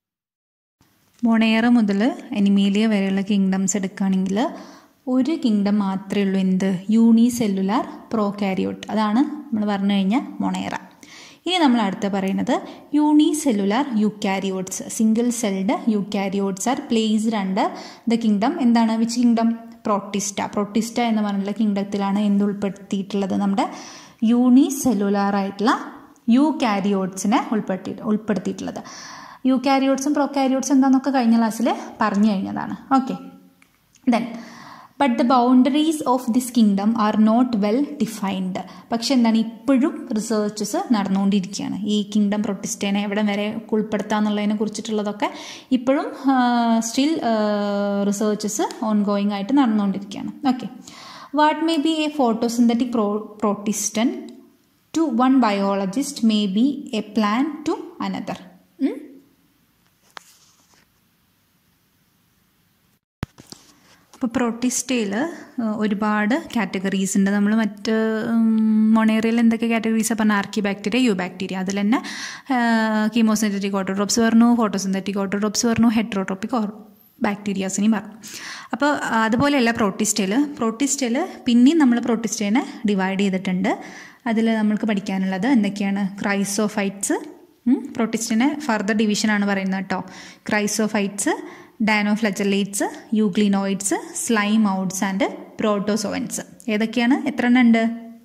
മൊണേറ മുതൽ അനിമേലിയ വരെയുള്ള കിങ്ഡംസ് എടുക്കുകയാണെങ്കിൽ ഒരു കിങ്ഡം മാത്രമേ ഉള്ളൂ, എന്ത്, യൂണിസെല്ലുലാർ പ്രോകാരിയോട്ട്. അതാണ് നമ്മൾ പറഞ്ഞു കഴിഞ്ഞാൽ മൊണേറ. ഇനി നമ്മൾ അടുത്ത് പറയുന്നത് unicellular eukaryotes. Single celled eukaryotes are placed under the kingdom, എന്താണ്, വിച്ച് കിങ്ഡം, പ്രോട്ടിസ്റ്റ. പ്രോട്ടിസ്റ്റ എന്ന് പറഞ്ഞുള്ള കിങ്ഡത്തിലാണ് എന്ത് ഉൾപ്പെടുത്തിയിട്ടുള്ളത്, നമ്മുടെ യൂണിസെല്ലുലാർ ആയിട്ടുള്ള യൂക്കാരിയോട്സിനെ ഉൾപ്പെടുത്തിയിട്ടുള്ളത്. യൂക്കാരിയോട്സും പ്രോകാരിയോട്സും എന്താണെന്നൊക്കെ കഴിഞ്ഞ ക്ലാസ്സിൽ പറഞ്ഞു കഴിഞ്ഞതാണ്. Okay, then but the boundaries of this kingdom are not well defined. പക്ഷെ എന്താണ്, ഇപ്പോഴും റിസർച്ചസ് നടന്നുകൊണ്ടിരിക്കുകയാണ്. ഈ കിങ്ഡം പ്രോട്ടിസ്റ്റേനെ എവിടെ വരെ ഉൾപ്പെടുത്താന്നുള്ളതിനെ കുറിച്ചിട്ടുള്ളതൊക്കെ ഇപ്പോഴും സ്റ്റിൽ റിസർച്ചസ് ഓൺ ഗോയിങ് ആയിട്ട് നടന്നുകൊണ്ടിരിക്കുകയാണ്. Okay, what may be a photosynthetic protistan to one biologist may be a plant to another. ഇപ്പോൾ പ്രോട്ടിസ്റ്റയിൽ ഒരുപാട് കാറ്റഗറീസ് ഉണ്ട്. നമ്മൾ മറ്റ് മൊണേറയിൽ എന്തൊക്കെ കാറ്റഗറീസാണ് പറഞ്ഞാൽ, ആർക്കി ബാക്ടീരിയ, യു ബാക്ടീരിയ, അതിൽ തന്നെ കീമോസിന്തറ്റിക് ഓട്ടോട്രോപ്സ് പറഞ്ഞു, ഫോട്ടോസിന്തറ്റിക് ഓട്ടോട്രോപ്സ് പറഞ്ഞു, ഹെട്രോട്രോപ്പിക് ബാക്ടീരിയാസിനെയും പറഞ്ഞു. അപ്പോൾ അതുപോലെയല്ല പ്രോട്ടിസ്റ്റയിൽ പിന്നെയും നമ്മൾ പ്രോട്ടിസ്റ്റേനെ ഡിവൈഡ് ചെയ്തിട്ടുണ്ട്. അതിൽ നമ്മൾക്ക് പഠിക്കാനുള്ളത് എന്തൊക്കെയാണ്, ക്രൈസോഫൈറ്റ്സ്, പ്രോട്ടിസ്റ്റിനെ ഫർദർ ഡിവിഷനാണ് പറയുന്നത് കേട്ടോ. Chrysophytes, dinoflagellates, euglenoids, slime moulds and protozoans. ഏതൊക്കെയാണ്, എത്ര എണ്ണം ഉണ്ട്,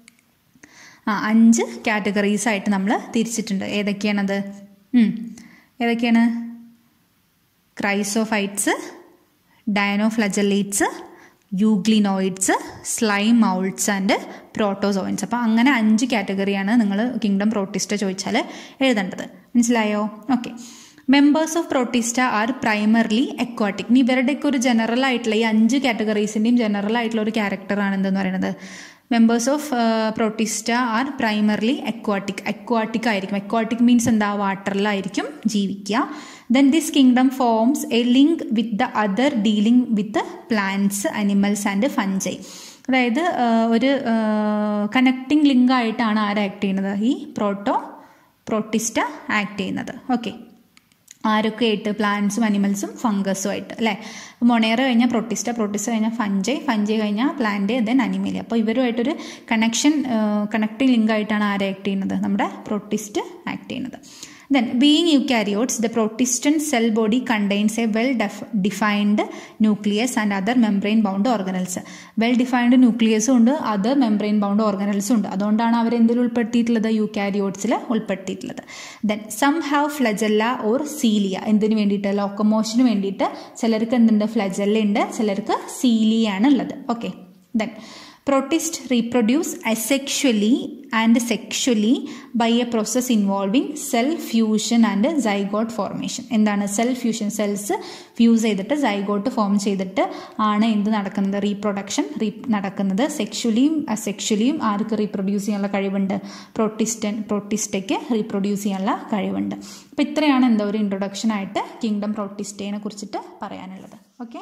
5 കാറ്റഗറീസ് ആയിട്ട് നമ്മൾ തിരിച്ചിട്ടുണ്ട്. ഏതൊക്കെയാണത്, ഏതൊക്കെയാണ്, chrysophytes, dinoflagellates, euglenoids, slime moulds and protozoans. അപ്പോൾ അങ്ങനെ 5 കാറ്റഗറിയാണ് നിങ്ങൾ കിങ്ഡം പ്രോട്ടിസ്റ്റ ചോദിച്ചാൽ എഴുതേണ്ടത്. മനസ്സിലായോ? Okay, members of protista are primarily aquatic. ഇനി ഇവരുടെയൊക്കെ ഒരു ജനറൽ ആയിട്ടുള്ള ഈ 5 കാറ്റഗറീസിൻ്റെയും ജനറൽ ആയിട്ടുള്ള ഒരു ക്യാരക്ടറാണ് എന്തെന്ന് പറയുന്നത്, members of protista are primarily aquatic ആയിരിക്കും. അക്വാട്ടിക് മീൻസ് എന്താ, വാട്ടറിലായിരിക്കും ജീവിക്കുക. Then this kingdom forms a link with the other dealing with the plants, animals and fungi. അതായത് ഒരു കണക്റ്റിംഗ് ലിങ്ക് ആയിട്ടാണ് ആര് ആക്ട് ചെയ്യുന്നത്, ഈ പ്രോട്ടിസ്റ്റ ആക്ട് ചെയ്യുന്നത്. ഓക്കെ, ആരൊക്കെ ആയിട്ട്, പ്ലാന്റ്സും അനിമൽസും ഫംഗസും ആയിട്ട് അല്ലേ. മൊണേറ കഴിഞ്ഞാൽ പ്രോട്ടിസ്റ്റ കഴിഞ്ഞാൽ ഫഞ്ചൈ കഴിഞ്ഞാൽ പ്ലാന്റ്, ദെൻ അനിമേലിയ. അപ്പോൾ ഇവരുമായിട്ടൊരു കണക്റ്റിംഗ് ലിങ്ക് ആയിട്ടാണ് ആര് ആക്ട് ചെയ്യുന്നത്, നമ്മുടെ പ്രോട്ടിസ്റ്റ് ആക്ട് ചെയ്യുന്നത്. Then, being eukaryotes, the protestant cell body contains a well-defined nucleus and other membrane-bound organelles. Well-defined nucleus ഉണ്ട്, other membrane-bound organelles ഉണ്ട്. അതുകൊണ്ടാണ് അവർ എന്തിൽ ഉൾപ്പെടുത്തിയിട്ടുള്ളത്, യൂക്കാരിയോട്സിൽ ഉൾപ്പെടുത്തിയിട്ടുള്ളത്. Then, some have flagella or cilia. എന്തിനു വേണ്ടിയിട്ട്, ലോക്കോമോഷന് വേണ്ടിയിട്ട്. ചിലർക്ക് എന്തുണ്ട്, ഫ്ലജല്ല ഉണ്ട്, ചിലർക്ക് സീലിയ ആണ് ഉള്ളത്. Okay, then Protists reproduce asexually and sexually by a process involving cell fusion and zygote formation. എന്താണ് സെൽ ഫ്യൂഷൻ? സെൽസ് ഫ്യൂസ് ചെയ്തിട്ട് സൈഗോട്ട് ഫോം ചെയ്തിട്ട് ആണ് എന്ത് നടക്കുന്നത്? റീപ്രൊഡക്ഷൻ നടക്കുന്നത്. സെക്ഷുവലിയും അസെക്ഷുവലിയും ആർക്ക് റീപ്രൊഡ്യൂസ് ചെയ്യാനുള്ള കഴിവുണ്ട്? പ്രോട്ടിസ്റ്റയ്ക്ക് റീപ്രൊഡ്യൂസ് ചെയ്യാനുള്ള കഴിവുണ്ട്. അപ്പോൾ ഇത്രയാണ് എന്താ ഒരു ഇൻട്രൊഡക്ഷൻ ആയിട്ട് കിങ്ഡം പ്രോട്ടിസ്റ്റേനെ കുറിച്ചിട്ട് പറയാനുള്ളത്. ഓക്കെ,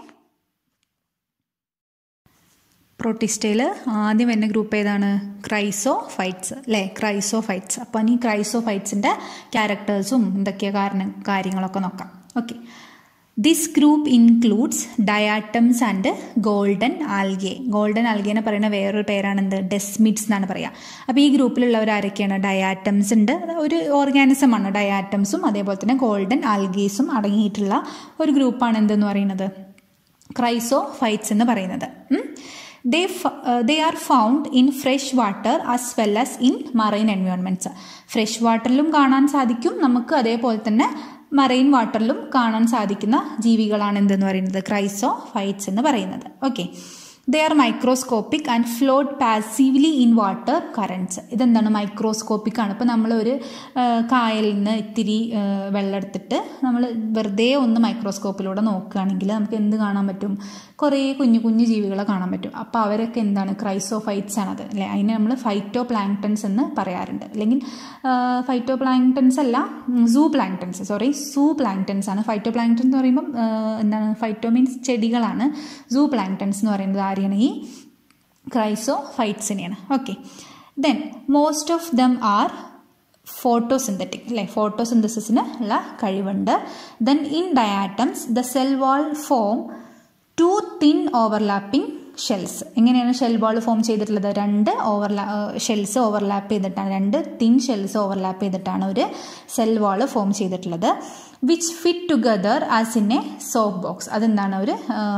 പ്രോട്ടിസ്റ്റയിൽ ആദ്യം വരുന്ന ഗ്രൂപ്പ് ഏതാണ്? ക്രൈസോഫൈറ്റ്സ് അല്ലേ? ക്രൈസോഫൈറ്റ്സ്. അപ്പം ഈ ക്രൈസോഫൈറ്റ്സിൻ്റെ ക്യാരക്ടേഴ്സും എന്തൊക്കെയാണ് കാര്യങ്ങളൊക്കെ നോക്കാം. Okay, this group includes diatoms and golden algae. Golden algae എന്ന് പറയുന്ന വേറൊരു പേരാണെന്ത്? ഡെസ്മിഡ്സ് എന്നാണ് പറയുക. അപ്പോൾ ഈ ഗ്രൂപ്പിലുള്ളവർ ആരൊക്കെയാണ്? ഡയാറ്റംസ് ഉണ്ട്, ഒരു ഓർഗാനിസമാണ് ഡയാറ്റംസും അതേപോലെ തന്നെ ഗോൾഡൻ ആൽഗേസും അടങ്ങിയിട്ടുള്ള ഒരു ഗ്രൂപ്പാണ് എന്തെന്ന് പറയുന്നത്? ക്രൈസോഫൈറ്റ്സ് എന്ന് പറയുന്നത്. They are found in fresh water as well as in marine environments. Fresh വാട്ടറിലും കാണാൻ സാധിക്കും നമുക്ക്, അതേപോലെ തന്നെ മറൈൻ വാട്ടറിലും കാണാൻ സാധിക്കുന്ന ജീവികളാണ് എന്തെന്ന് പറയുന്നത്? ക്രൈസോഫൈറ്റ്സ് എന്ന് പറയുന്നത്. Okay, they are microscopic and float passively in water currents. ഇതെന്താണ്? മൈക്രോസ്കോപ്പിക് ആണ്. ഇപ്പോൾ നമ്മളൊരു കായലിൽ നിന്ന് ഇത്തിരി വെള്ളം എടുത്തിട്ട് നമ്മൾ വെറുതെ ഒന്ന് മൈക്രോസ്കോപ്പിലൂടെ നോക്കുകയാണെങ്കിൽ നമുക്ക് എന്ത് കാണാൻ പറ്റും? കുറേ കുഞ്ഞു കുഞ്ഞു ജീവികളെ കാണാൻ പറ്റും. അപ്പോൾ അവരൊക്കെ എന്താണ്? ക്രൈസോഫൈറ്റ്സ് ആണത് അല്ലേ? അതിനെ നമ്മൾ ഫൈറ്റോ പ്ലാങ്ക്ടൺസ് എന്ന് പറയാറുണ്ട്. അല്ലെങ്കിൽ ഫൈറ്റോ പ്ലാങ്ക്ടൺസ് അല്ല, സൂ പ്ലാങ്ക്ടൺസ് ആണ്. ഫൈറ്റോ പ്ലാങ്ക്ടൺ എന്ന് പറയുമ്പം എന്താണ്? ഫൈറ്റോ മീൻസ് ചെടികളാണ്. സൂ പ്ലാങ്ക്ടൺസ് എന്ന് പറയുന്നത് ആരെയാണ്? ഈ ക്രൈസോഫൈറ്റ്സിനെയാണ്. Okay, then most of them are photosynthetic അല്ലേ? ഫോട്ടോസിന്തസിന് ഉള്ള കഴിവുണ്ട്. Then in diatoms the cell wall form 2 thin overlapping shells. എങ്ങനെയാണ് ഷെൽ വാൾ ഫോം ചെയ്തിട്ടുള്ളത്? 2 ഷെൽസ് ഓവർലാപ്പ് ചെയ്തിട്ടാണ്, 2 തിൻ ഷെൽസ് ഓവർലാപ്പ് ചെയ്തിട്ടാണ് ഒരു സെൽ വാൾ ഫോം ചെയ്തിട്ടുള്ളത്. Which fit together as in a soap box. അതെന്താണ്? അവർ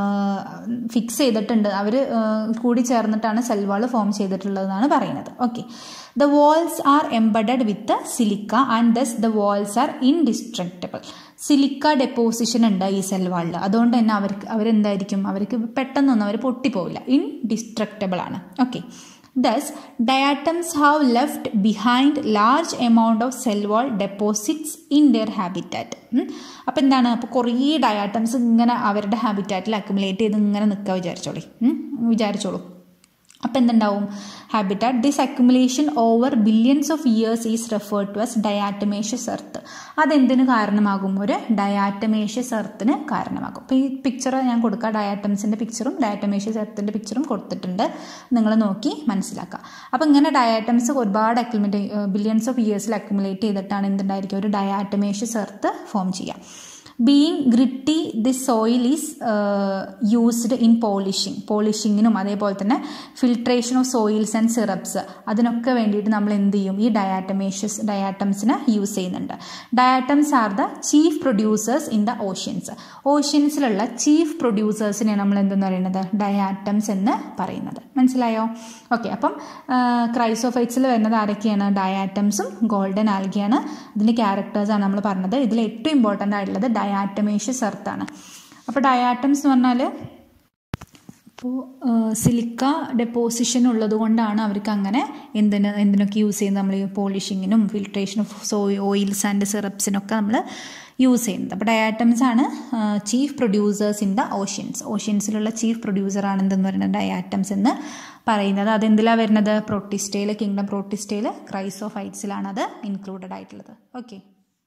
ഫിക്സ് ചെയ്തിട്ടുണ്ട്, അവർ കൂടി ചേർന്നിട്ടാണ് സെൽ വാൾ ഫോം ചെയ്തിട്ടുള്ളതെന്നാണ് പറയുന്നത്. Okay, the walls are embedded with silica and thus the walls are indestructible. Silica deposition ഉണ്ട് ഈ സെൽ വാളിൽ, അതുകൊണ്ട് തന്നെ അവരെന്തായിരിക്കും? അവർക്ക് പെട്ടെന്നൊന്നും അവർ പൊട്ടിപ്പോവില്ല, ഇൻഡിസ്ട്രക്റ്റബിൾ ആണ്. Okay, thus diatoms have left behind large amount of cell wall deposits in their habitat. അപ്പോൾ എന്താണ്? അപ്പോൾ കുറേ ഡയാറ്റംസ് ഇങ്ങനെ അവരുടെ ഹാബിറ്റാറ്റിൽ അക്യുമുലേറ്റ് ചെയ്ത് ഇങ്ങനെ നിൽക്കുക വിചാരിച്ചോളൂ. അപ്പം എന്തുണ്ടാവും? Habitat. This accumulation over billions of years is referred to as diatomaceous earth. അതെന്തിന് കാരണമാകും? ഒരു ഡയാറ്റമേഷ്യസ് എർത്തിന് കാരണമാകും. അപ്പോൾ ഈ പിക്ചർ ഞാൻ കൊടുക്കുക, ഡയാറ്റംസിൻ്റെ പിക്ചറും ഡയാറ്റമേഷ്യസ് എർത്തിൻ്റെ പിക്ചറും കൊടുത്തിട്ടുണ്ട്, നിങ്ങൾ നോക്കി മനസ്സിലാക്കുക. അപ്പോൾ ഇങ്ങനെ ഡയാറ്റംസ് ഒരുപാട് ബില്യൺസ് ഓഫ് ഇയേഴ്സിൽ അക്യുമുലേറ്റ് ചെയ്തിട്ടാണ് എന്തുണ്ടായിരിക്കും? ഒരു ഡയാറ്റമേഷ്യസ് എർത്ത് ഫോം ചെയ്യുക. Being gritty this soil is used in പോളിഷിങ്ങിനും അതേപോലെ തന്നെ filtration of soils and syrups, അതിനൊക്കെ വേണ്ടിയിട്ട് നമ്മൾ എന്ത് ചെയ്യും? ഈ ഡയാറ്റംസിനെ യൂസ് ചെയ്യുന്നുണ്ട്. Diatoms are the chief producers in the oceans. ഓഷ്യൻസിലുള്ള ചീഫ് പ്രൊഡ്യൂസേഴ്സിനെ നമ്മൾ എന്തെന്ന് പറയുന്നത്? ഡയാറ്റംസ് എന്ന് പറയുന്നത്. മനസ്സിലായോ? ഓക്കെ, അപ്പം ക്രൈസോഫൈറ്റ്സിൽ വരുന്നത് ആരൊക്കെയാണ്? ഡയാറ്റംസും ഗോൾഡൻ ആൽഗയാണ്. ഇതിൻ്റെ ക്യാരക്ടേഴ്സാണ് നമ്മൾ പറഞ്ഞത്. ഇതിൽ ഏറ്റവും ഇമ്പോർട്ടൻ്റ് ആയിട്ടുള്ളത് ഡയാറ്റമേഷ്യസ് എർത്താണ്. അപ്പോൾ ഡയാറ്റംസ് എന്ന് പറഞ്ഞാൽ അപ്പോൾ സിലിക്ക ഡെപ്പോസിഷൻ ഉള്ളത് കൊണ്ടാണ് അവർക്ക് അങ്ങനെ എന്തിനൊക്കെ യൂസ് ചെയ്യുന്നത്? നമ്മൾ പോളിഷിങ്ങിനും ഫിൽട്രേഷൻ ഓഫ് ഓയിൽസ് ആൻഡ് സിറപ്സിനൊക്കെ നമ്മൾ യൂസ് ചെയ്യുന്നത്. അപ്പോൾ ഡയാറ്റംസ് ആണ് ചീഫ് പ്രൊഡ്യൂസേഴ്സ് ഇൻ ദ ഓഷ്യൻസിലുള്ള ചീഫ് പ്രൊഡ്യൂസറാണ് എന്തെന്ന് പറയുന്നത്? ഡയാറ്റംസ് എന്ന് പറയുന്നത്. അതെന്തിലാണ് വരുന്നത്? പ്രോട്ടിസ്റ്റയിൽ, കിങ്ഡം പ്രോട്ടിസ്റ്റയിൽ ക്രൈസോഫൈറ്റ്സിലാണ് അത് ഇൻക്ലൂഡഡ് ആയിട്ടുള്ളത്. ഓക്കെ,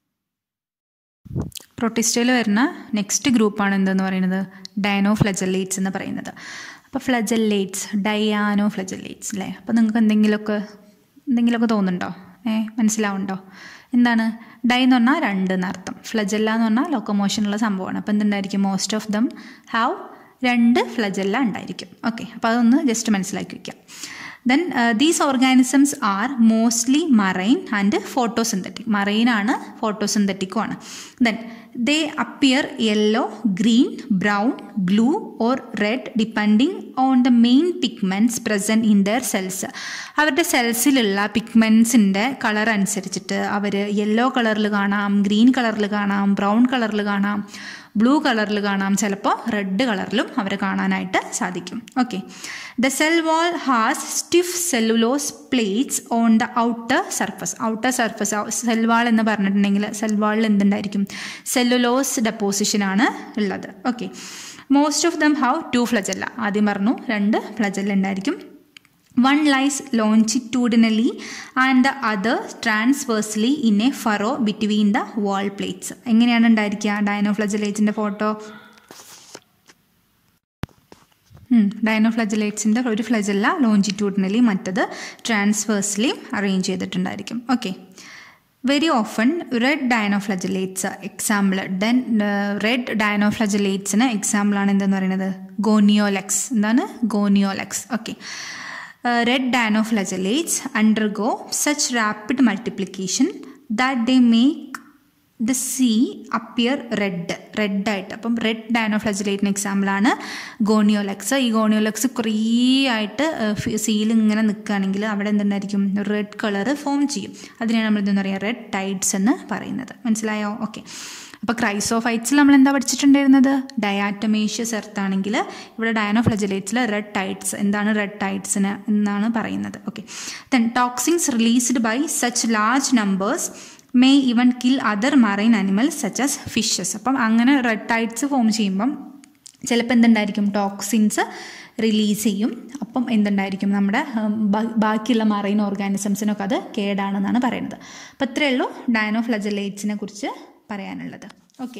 പ്രോട്ടിസ്റ്റയിൽ വരുന്ന നെക്സ്റ്റ് ഗ്രൂപ്പാണ് എന്തെന്ന് പറയുന്നത്? ഡയനോഫ്ലജല്ലേറ്റ്സ് എന്ന് പറയുന്നത്. അപ്പോൾ ഡയാനോഫ്ലജല്ലേറ്റ്സ് അല്ലേ? അപ്പോൾ നിങ്ങൾക്ക് എന്തെങ്കിലുമൊക്കെ തോന്നുന്നുണ്ടോ? മനസ്സിലാവുന്നുണ്ടോ? എന്താണ് ഡൈ എന്ന് പറഞ്ഞാൽ 2 എന്നർത്ഥം, ഫ്ലജല്ല എന്ന് പറഞ്ഞാൽ ലോക്കോമോഷനുള്ള സംഭവമാണ്. അപ്പോൾ എന്തുണ്ടായിരിക്കും? Most of them have 2 flagella ഉണ്ടായിരിക്കും. ഓക്കെ, അപ്പോൾ അതൊന്ന് ജസ്റ്റ് മനസ്സിലാക്കി വയ്ക്കാം. Then these organisms are mostly marine and photosynthetic. Marine ആണ്, photosynthetic ആണ്. Then they appear yellow, green, brown, blue or red depending on the main pigments present in their cells. അവരുടെ സെൽസിലുള്ള പിഗ്മെൻസിൻ്റെ colour അനുസരിച്ചിട്ട് അവർ yellow കളറിൽ കാണാം, green കളറിൽ കാണാം, brown കളറിൽ കാണാം, ബ്ലൂ കളറിൽ കാണാം, ചിലപ്പോൾ റെഡ് കളറിലും അവരെ കാണാനായിട്ട് സാധിക്കും. Okay. The cell wall has stiff cellulose plates on the outer surface. Outer surface cell wall എന്ന് പറഞ്ഞിട്ടുണ്ടെങ്കിൽ സെൽ വാളിൽ എന്തുണ്ടായിരിക്കും? സെല്ലുലോസ് ഡെപ്പോസിഷനാണ് ഉള്ളത്. Okay. Most of them have 2 flagella. ആദ്യം പറഞ്ഞു 2 flagella ഉണ്ടായിരിക്കും. One lies longitudinally and the other transversely in a furrow between the wall plates. എങ്ങനെയാണ് ഉണ്ടായിരിക്കുക ഡൈനോഫ്ലജലേറ്റ്സിൻ്റെ ഫോട്ടോ? ഡൈനോഫ്ലജലേറ്റ്സിൻ്റെ ഒരു ഫ്ലജല്ല ലോഞ്ചിറ്റ്യൂഡിനലി, മറ്റത് ട്രാൻസ്വേഴ്സ്ലി അറേഞ്ച് ചെയ്തിട്ടുണ്ടായിരിക്കും. Okay. Very often red dinoflagellates example. Then red ഡൈനോഫ്ലജലേറ്റ്സിന് എക്സാമ്പിളാണ് എന്തെന്ന് പറയുന്നത്? ഗോണിയോലെക്സ്. എന്താണ്? Gonyaulax. Okay. Red dinoflagellates undergo such rapid multiplication that they make the sea appear red ആയിട്ട്. അപ്പം റെഡ് ഡൈനോഫ്ലജലേറ്റിന് എക്സാമ്പിളാണ് ഗോണിയോലെക്സ്. ഈ ഗോണിയോലെക്സ് കുറേ ആയിട്ട് സീയിൽ ഇങ്ങനെ നിൽക്കുകയാണെങ്കിൽ അവിടെ എന്തുണ്ടായിരിക്കും? റെഡ് കളർ ഫോം ചെയ്യും. അതിനെയാണ് നമ്മൾ എന്തെന്ന് പറയുക? റെഡ് ടൈഡ്സ് എന്ന് പറയുന്നത്. മനസ്സിലായോ? ഓക്കെ. അപ്പോൾ ക്രൈസോഫൈറ്റ്സിൽ നമ്മൾ എന്താ പഠിച്ചിട്ടുണ്ടായിരുന്നത്? ഡയാറ്റമേഷ്യസ് എർത്താണെങ്കിൽ ഇവിടെ ഡൈനോഫ്ലജലേറ്റ്സിൽ റെഡ് ടൈഡ്സ്. എന്താണ് റെഡ് ടൈഡ്സിന് എന്നാണ് പറയുന്നത്. Okay. Then toxins released by such large numbers may even kill other marine animals such as fishes. അപ്പം അങ്ങനെ റെഡ് ടൈഡ്സ് ഫോം ചെയ്യുമ്പം ചിലപ്പോൾ എന്തുണ്ടായിരിക്കും? ടോക്സിൻസ് റിലീസ് ചെയ്യും. അപ്പം എന്തുണ്ടായിരിക്കും? നമ്മുടെ ബാക്കിയുള്ള മറൈൻ ഓർഗാനിസംസിനൊക്കെ അത് കേടാണെന്നാണ് പറയുന്നത്. അപ്പം ഇത്രയേ ഉള്ളൂ ഡൈനോഫ്ലജലേറ്റ്സിനെ കുറിച്ച് പറയാനുള്ളത്. ഓക്കെ.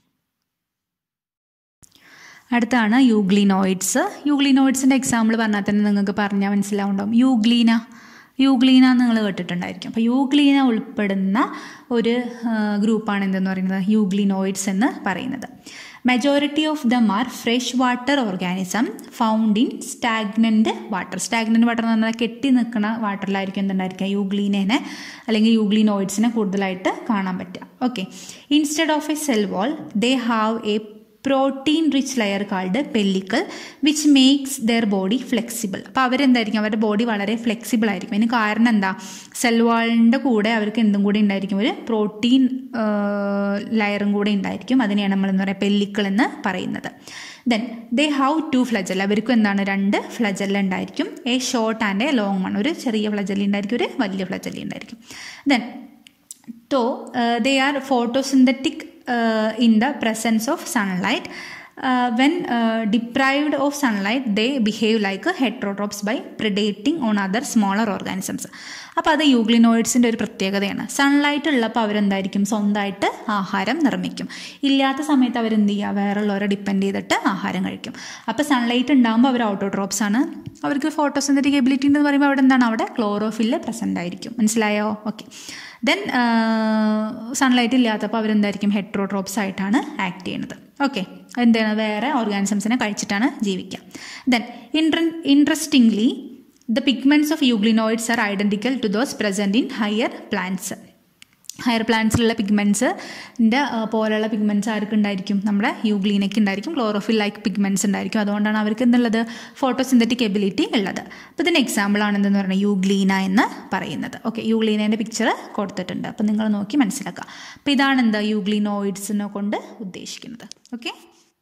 അടുത്താണ് യൂഗ്ലിനോയിഡ്സ്. യൂഗ്ലിനോയിഡ്സിൻ്റെ എക്സാമ്പിൾ പറഞ്ഞാൽ തന്നെ നിങ്ങൾക്ക് പറഞ്ഞാൽ മനസ്സിലാവുണ്ടാവും. യൂഗ്ലീന നിങ്ങൾ കേട്ടിട്ടുണ്ടായിരിക്കും. അപ്പോൾ യൂഗ്ലീന ഉൾപ്പെടുന്ന ഒരു ഗ്രൂപ്പാണ് എന്തെന്ന് പറയുന്നത്? യൂഗ്ലിനോയിഡ്സ് എന്ന് പറയുന്നത്. Majority of them are fresh water organism found in stagnant water. Stagnant water എന്ന് പറഞ്ഞാൽ കെട്ടി നിൽക്കുന്ന വാട്ടറിലായിരിക്കും എന്തുണ്ടായിരിക്കുക? യൂഗ്ലീനേനെ അല്ലെങ്കിൽ യൂഗ്ലിനോയിഡ്സിനെ കൂടുതലായിട്ട് കാണാൻ പറ്റുക. Okay. Instead of a cell wall they have a protein rich layer called pellicle which makes their body flexible. അപ്പോൾ അവരെന്തായിരിക്കും? അവരുടെ ബോഡി വളരെ ഫ്ലെക്സിബിൾ ആയിരിക്കും. അതിന് കാരണം എന്താ? സെൽവാളിൻ്റെ കൂടെ അവർക്ക് എന്തും കൂടി ഉണ്ടായിരിക്കും? ഒരു പ്രോട്ടീൻ ലെയറും കൂടെ ഉണ്ടായിരിക്കും. അതിനെയാണ് നമ്മൾ എന്താ പറയുക? പെല്ലിക്കൽ എന്ന് പറയുന്നത്. Then they have 2 flagella. അവർക്കും എന്താണ്? 2 flagella ഉണ്ടായിരിക്കും. A short and a long one. ഒരു ചെറിയ ഫ്ലജല്ല ഉണ്ടായിരിക്കും, ഒരു വലിയ ഫ്ലജല്ല ഉണ്ടായിരിക്കും. Then they are photosynthetic in the presence of sunlight. When deprived of sunlight they behave like heterotrophs by predating on other smaller organisms. അപ്പോൾ അത് യൂഗ്ലിനോയിഡ്സിൻ്റെ ഒരു പ്രത്യേകതയാണ്. സൺലൈറ്റ് ഉള്ളപ്പോൾ അവരെന്തായിരിക്കും? സ്വന്തമായിട്ട് ആഹാരം നിർമ്മിക്കും. ഇല്ലാത്ത സമയത്ത് അവരെന്ത് ചെയ്യുക? വേറെയുള്ളവരെ ഡിപ്പെൻഡ് ചെയ്തിട്ട് ആഹാരം കഴിക്കും. അപ്പോൾ സൺലൈറ്റ് ഉണ്ടാകുമ്പോൾ അവർ ഓട്ടോട്രോപ്സ് ആണ്. അവർക്ക് ഫോട്ടോസിന്തറ്റിക് എബിലിറ്റി എന്ന് പറയുമ്പോൾ അവിടെ എന്താണ്? അവിടെ ക്ലോറോഫില്ല് പ്രസൻ്റ് ആയിരിക്കും. മനസ്സിലായോ? ഓക്കെ. ദെൻ സൺലൈറ്റ് ഇല്ലാത്തപ്പോൾ അവരെന്തായിരിക്കും? ഹെട്രോട്രോപ്സ് ആയിട്ടാണ് ആക്ട് ചെയ്യുന്നത്. ഓക്കെ. എന്താണ്? വേറെ ഓർഗാനിസംസിനെ കഴിച്ചിട്ടാണ് ജീവിക്കുക. Then interestingly the pigments of euglenoids are identical to those present in higher plants. Higher പ്ലാന്റ്സിലുള്ള പിഗ്മെൻറ്റ്സിൻ്റെ പോലെയുള്ള പിഗ്മെൻറ്റ്സ് ആർക്ക് ഉണ്ടായിരിക്കും? നമ്മുടെ യൂഗ്ലീനയ്ക്ക് ഉണ്ടായിരിക്കും. ക്ലോറോഫിൽ ലൈക്ക് പിഗ്മെൻറ്റ്സ് ഉണ്ടായിരിക്കും. അതുകൊണ്ടാണ് അവർക്ക് എന്തുള്ളത്? ഫോട്ടോസിന്തറ്റിക് എബിലിറ്റി ഉള്ളത്. അപ്പോൾ ഇതിന് എക്സാമ്പിളാണ് എന്തെന്ന് പറയുന്നത്? യൂഗ്ലീന എന്ന് പറയുന്നത്. ഓക്കെ. യൂഗ്ലീനേൻ്റെ പിക്ചർ കൊടുത്തിട്ടുണ്ട്. അപ്പോൾ നിങ്ങൾ നോക്കി മനസ്സിലാക്കുക. അപ്പോൾ ഇതാണ് എന്താ യൂഗ്ലിനോയിഡ്സിനെ കൊണ്ട് ഉദ്ദേശിക്കുന്നത്. ഓക്കെ.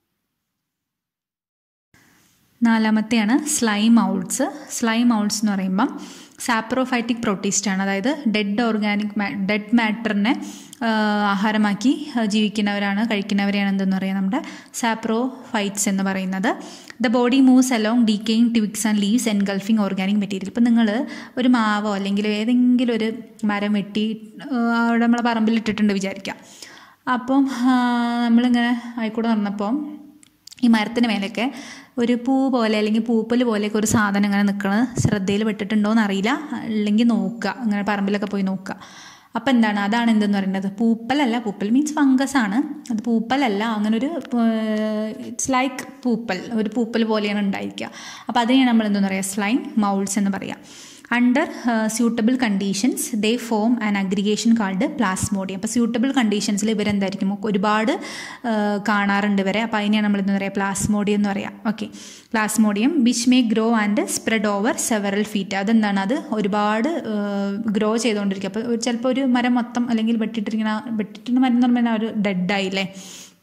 നാലാമത്തെയാണ് സ്ലൈം ഔൾസ്. സ്ലൈം ഔൾസ് എന്ന് പറയുമ്പം സാപ്രോഫൈറ്റിക് പ്രോട്ടീസ്റ്റാണ്. അതായത് ഡെഡ് മാറ്ററിനെ ആഹാരമാക്കി ജീവിക്കുന്നവരാണ്, കഴിക്കുന്നവരെയാണ് എന്തെന്ന് പറയുക? നമ്മുടെ സാപ്രോഫൈറ്റ്സ് എന്ന് പറയുന്നത്. The body moves along decaying twigs and leaves engulfing organic material. ഇപ്പം നിങ്ങൾ ഒരു മാവോ അല്ലെങ്കിൽ ഏതെങ്കിലും ഒരു മരം വെട്ടി അവിടെ നമ്മളെ പറമ്പിൽ ഇട്ടിട്ടുണ്ട് വിചാരിക്കാം. അപ്പം നമ്മളിങ്ങനെ ആയിക്കൂടെ നടന്നപ്പോൾ ഈ മരത്തിന് മേലൊക്കെ ഒരു പൂ പോലെ അല്ലെങ്കിൽ പൂപ്പൽ പോലെയൊക്കെ ഒരു സാധനം ഇങ്ങനെ നിൽക്കുന്നത് ശ്രദ്ധയിൽ പെട്ടിട്ടുണ്ടോയെന്ന് അറിയില്ല. അല്ലെങ്കിൽ നോക്കുക, ഇങ്ങനെ പറമ്പിലൊക്കെ പോയി നോക്കുക. അപ്പോൾ എന്താണ്? അതാണ് എന്തെന്ന് പറയുന്നത്? പൂപ്പലല്ല. പൂപ്പൽ മീൻസ് ഫംഗസ് ആണ്. അത് പൂപ്പലല്ല. അങ്ങനൊരു ഇറ്റ്സ് ലൈക്ക് പൂപ്പൽ, ഒരു പൂപ്പൽ പോലെയാണ് ഉണ്ടായിരിക്കുക. അപ്പോൾ അതിനെയാണ് നമ്മൾ എന്തെന്ന് പറയുക? സ്ലൈം മൗൾസ് എന്ന് പറയുക. Under suitable conditions they form an aggregation called plasmodium. അപ്പോൾ സ്യൂട്ടബിൾ കണ്ടീഷൻസിൽ ഇവരെന്തായിരിക്കും? ഒരുപാട് കാണാറുണ്ട് ഇവരെ. അപ്പോൾ അതിനെയാണ് നമ്മൾ എന്താ പറയുക? പ്ലാസ്മോഡിയം എന്ന് പറയാം. Okay. Plasmodium which may grow and spread over several feet. അതെന്താണ്? അത് ഒരുപാട് ഗ്രോ ചെയ്തുകൊണ്ടിരിക്കുക. അപ്പോൾ ചിലപ്പോൾ ഒരു മരം മൊത്തം അല്ലെങ്കിൽ വെട്ടിട്ടിരിക്കുന്ന മരം എന്ന് പറഞ്ഞാൽ ഒരു ഡെഡായില്ലേ,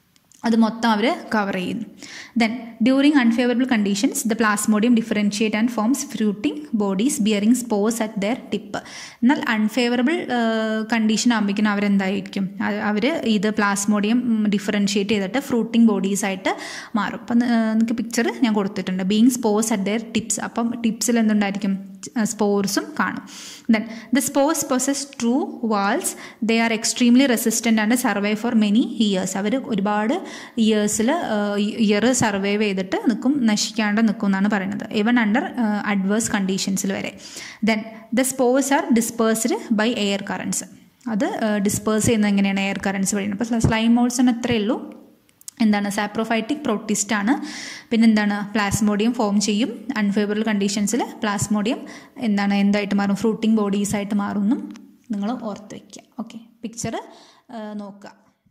അത് മൊത്തം അവർ കവർ ചെയ്യുന്നു. Then during unfavourable conditions the plasmodium differentiate and forms fruiting bodies bearing spores at their tip. എന്നാൽ അൺഫേവറബിൾ കണ്ടീഷൻ ആകുമ്പോഴേക്കും അവരെന്തായിരിക്കും, അവർ ഇത് പ്ലാസ്മോഡിയം ഡിഫറൻഷിയേറ്റ് ചെയ്തിട്ട് ഫ്രൂട്ടിംഗ് ബോഡീസായിട്ട് മാറും. അപ്പം നിങ്ങൾക്ക് പിക്ചർ ഞാൻ കൊടുത്തിട്ടുണ്ട്. Being spores at their tips. അപ്പം ടിപ്സിൽ എന്തുണ്ടായിരിക്കും, സ്പോർസും കാണും. Then the spores possess true walls. They are extremely resistant and survive for many years. അവർ ഒരുപാട് ഇയർ സർവൈവ് ചെയ്തിട്ട് നിൽക്കും, നശിക്കാണ്ട് നിൽക്കും എന്നാണ് പറയുന്നത്. ഈവൻ അണ്ടർ അഡ്വേഴ്സ് കണ്ടീഷൻസിൽ വരെ. Then the spores are dispersed by air currents. അത് ഡിസ്പേഴ്സ് ചെയ്യുന്നത് എങ്ങനെയാണ്, എയർ കറൻസ് വഴിയാണ്. അപ്പോൾ സ്ലൈം മോൾസിന് അത്രയേ ഉള്ളൂ. എന്താണ്, സാപ്രോഫൈറ്റിക് പ്രോട്ടിസ്റ്റ് ആണ്. പിന്നെ എന്താണ്, പ്ലാസ്മോഡിയം ഫോം ചെയ്യും. അൺഫേവറബിൾ കണ്ടീഷൻസിൽ പ്ലാസ്മോഡിയം എന്താണ്, എന്തായിട്ട് മാറും, ഫ്രൂട്ടിംഗ് ബോഡീസായിട്ട് മാറുമെന്നും നിങ്ങൾ ഓർത്ത് വയ്ക്കുക. ഓക്കെ, പിക്ചർ നോക്കുക.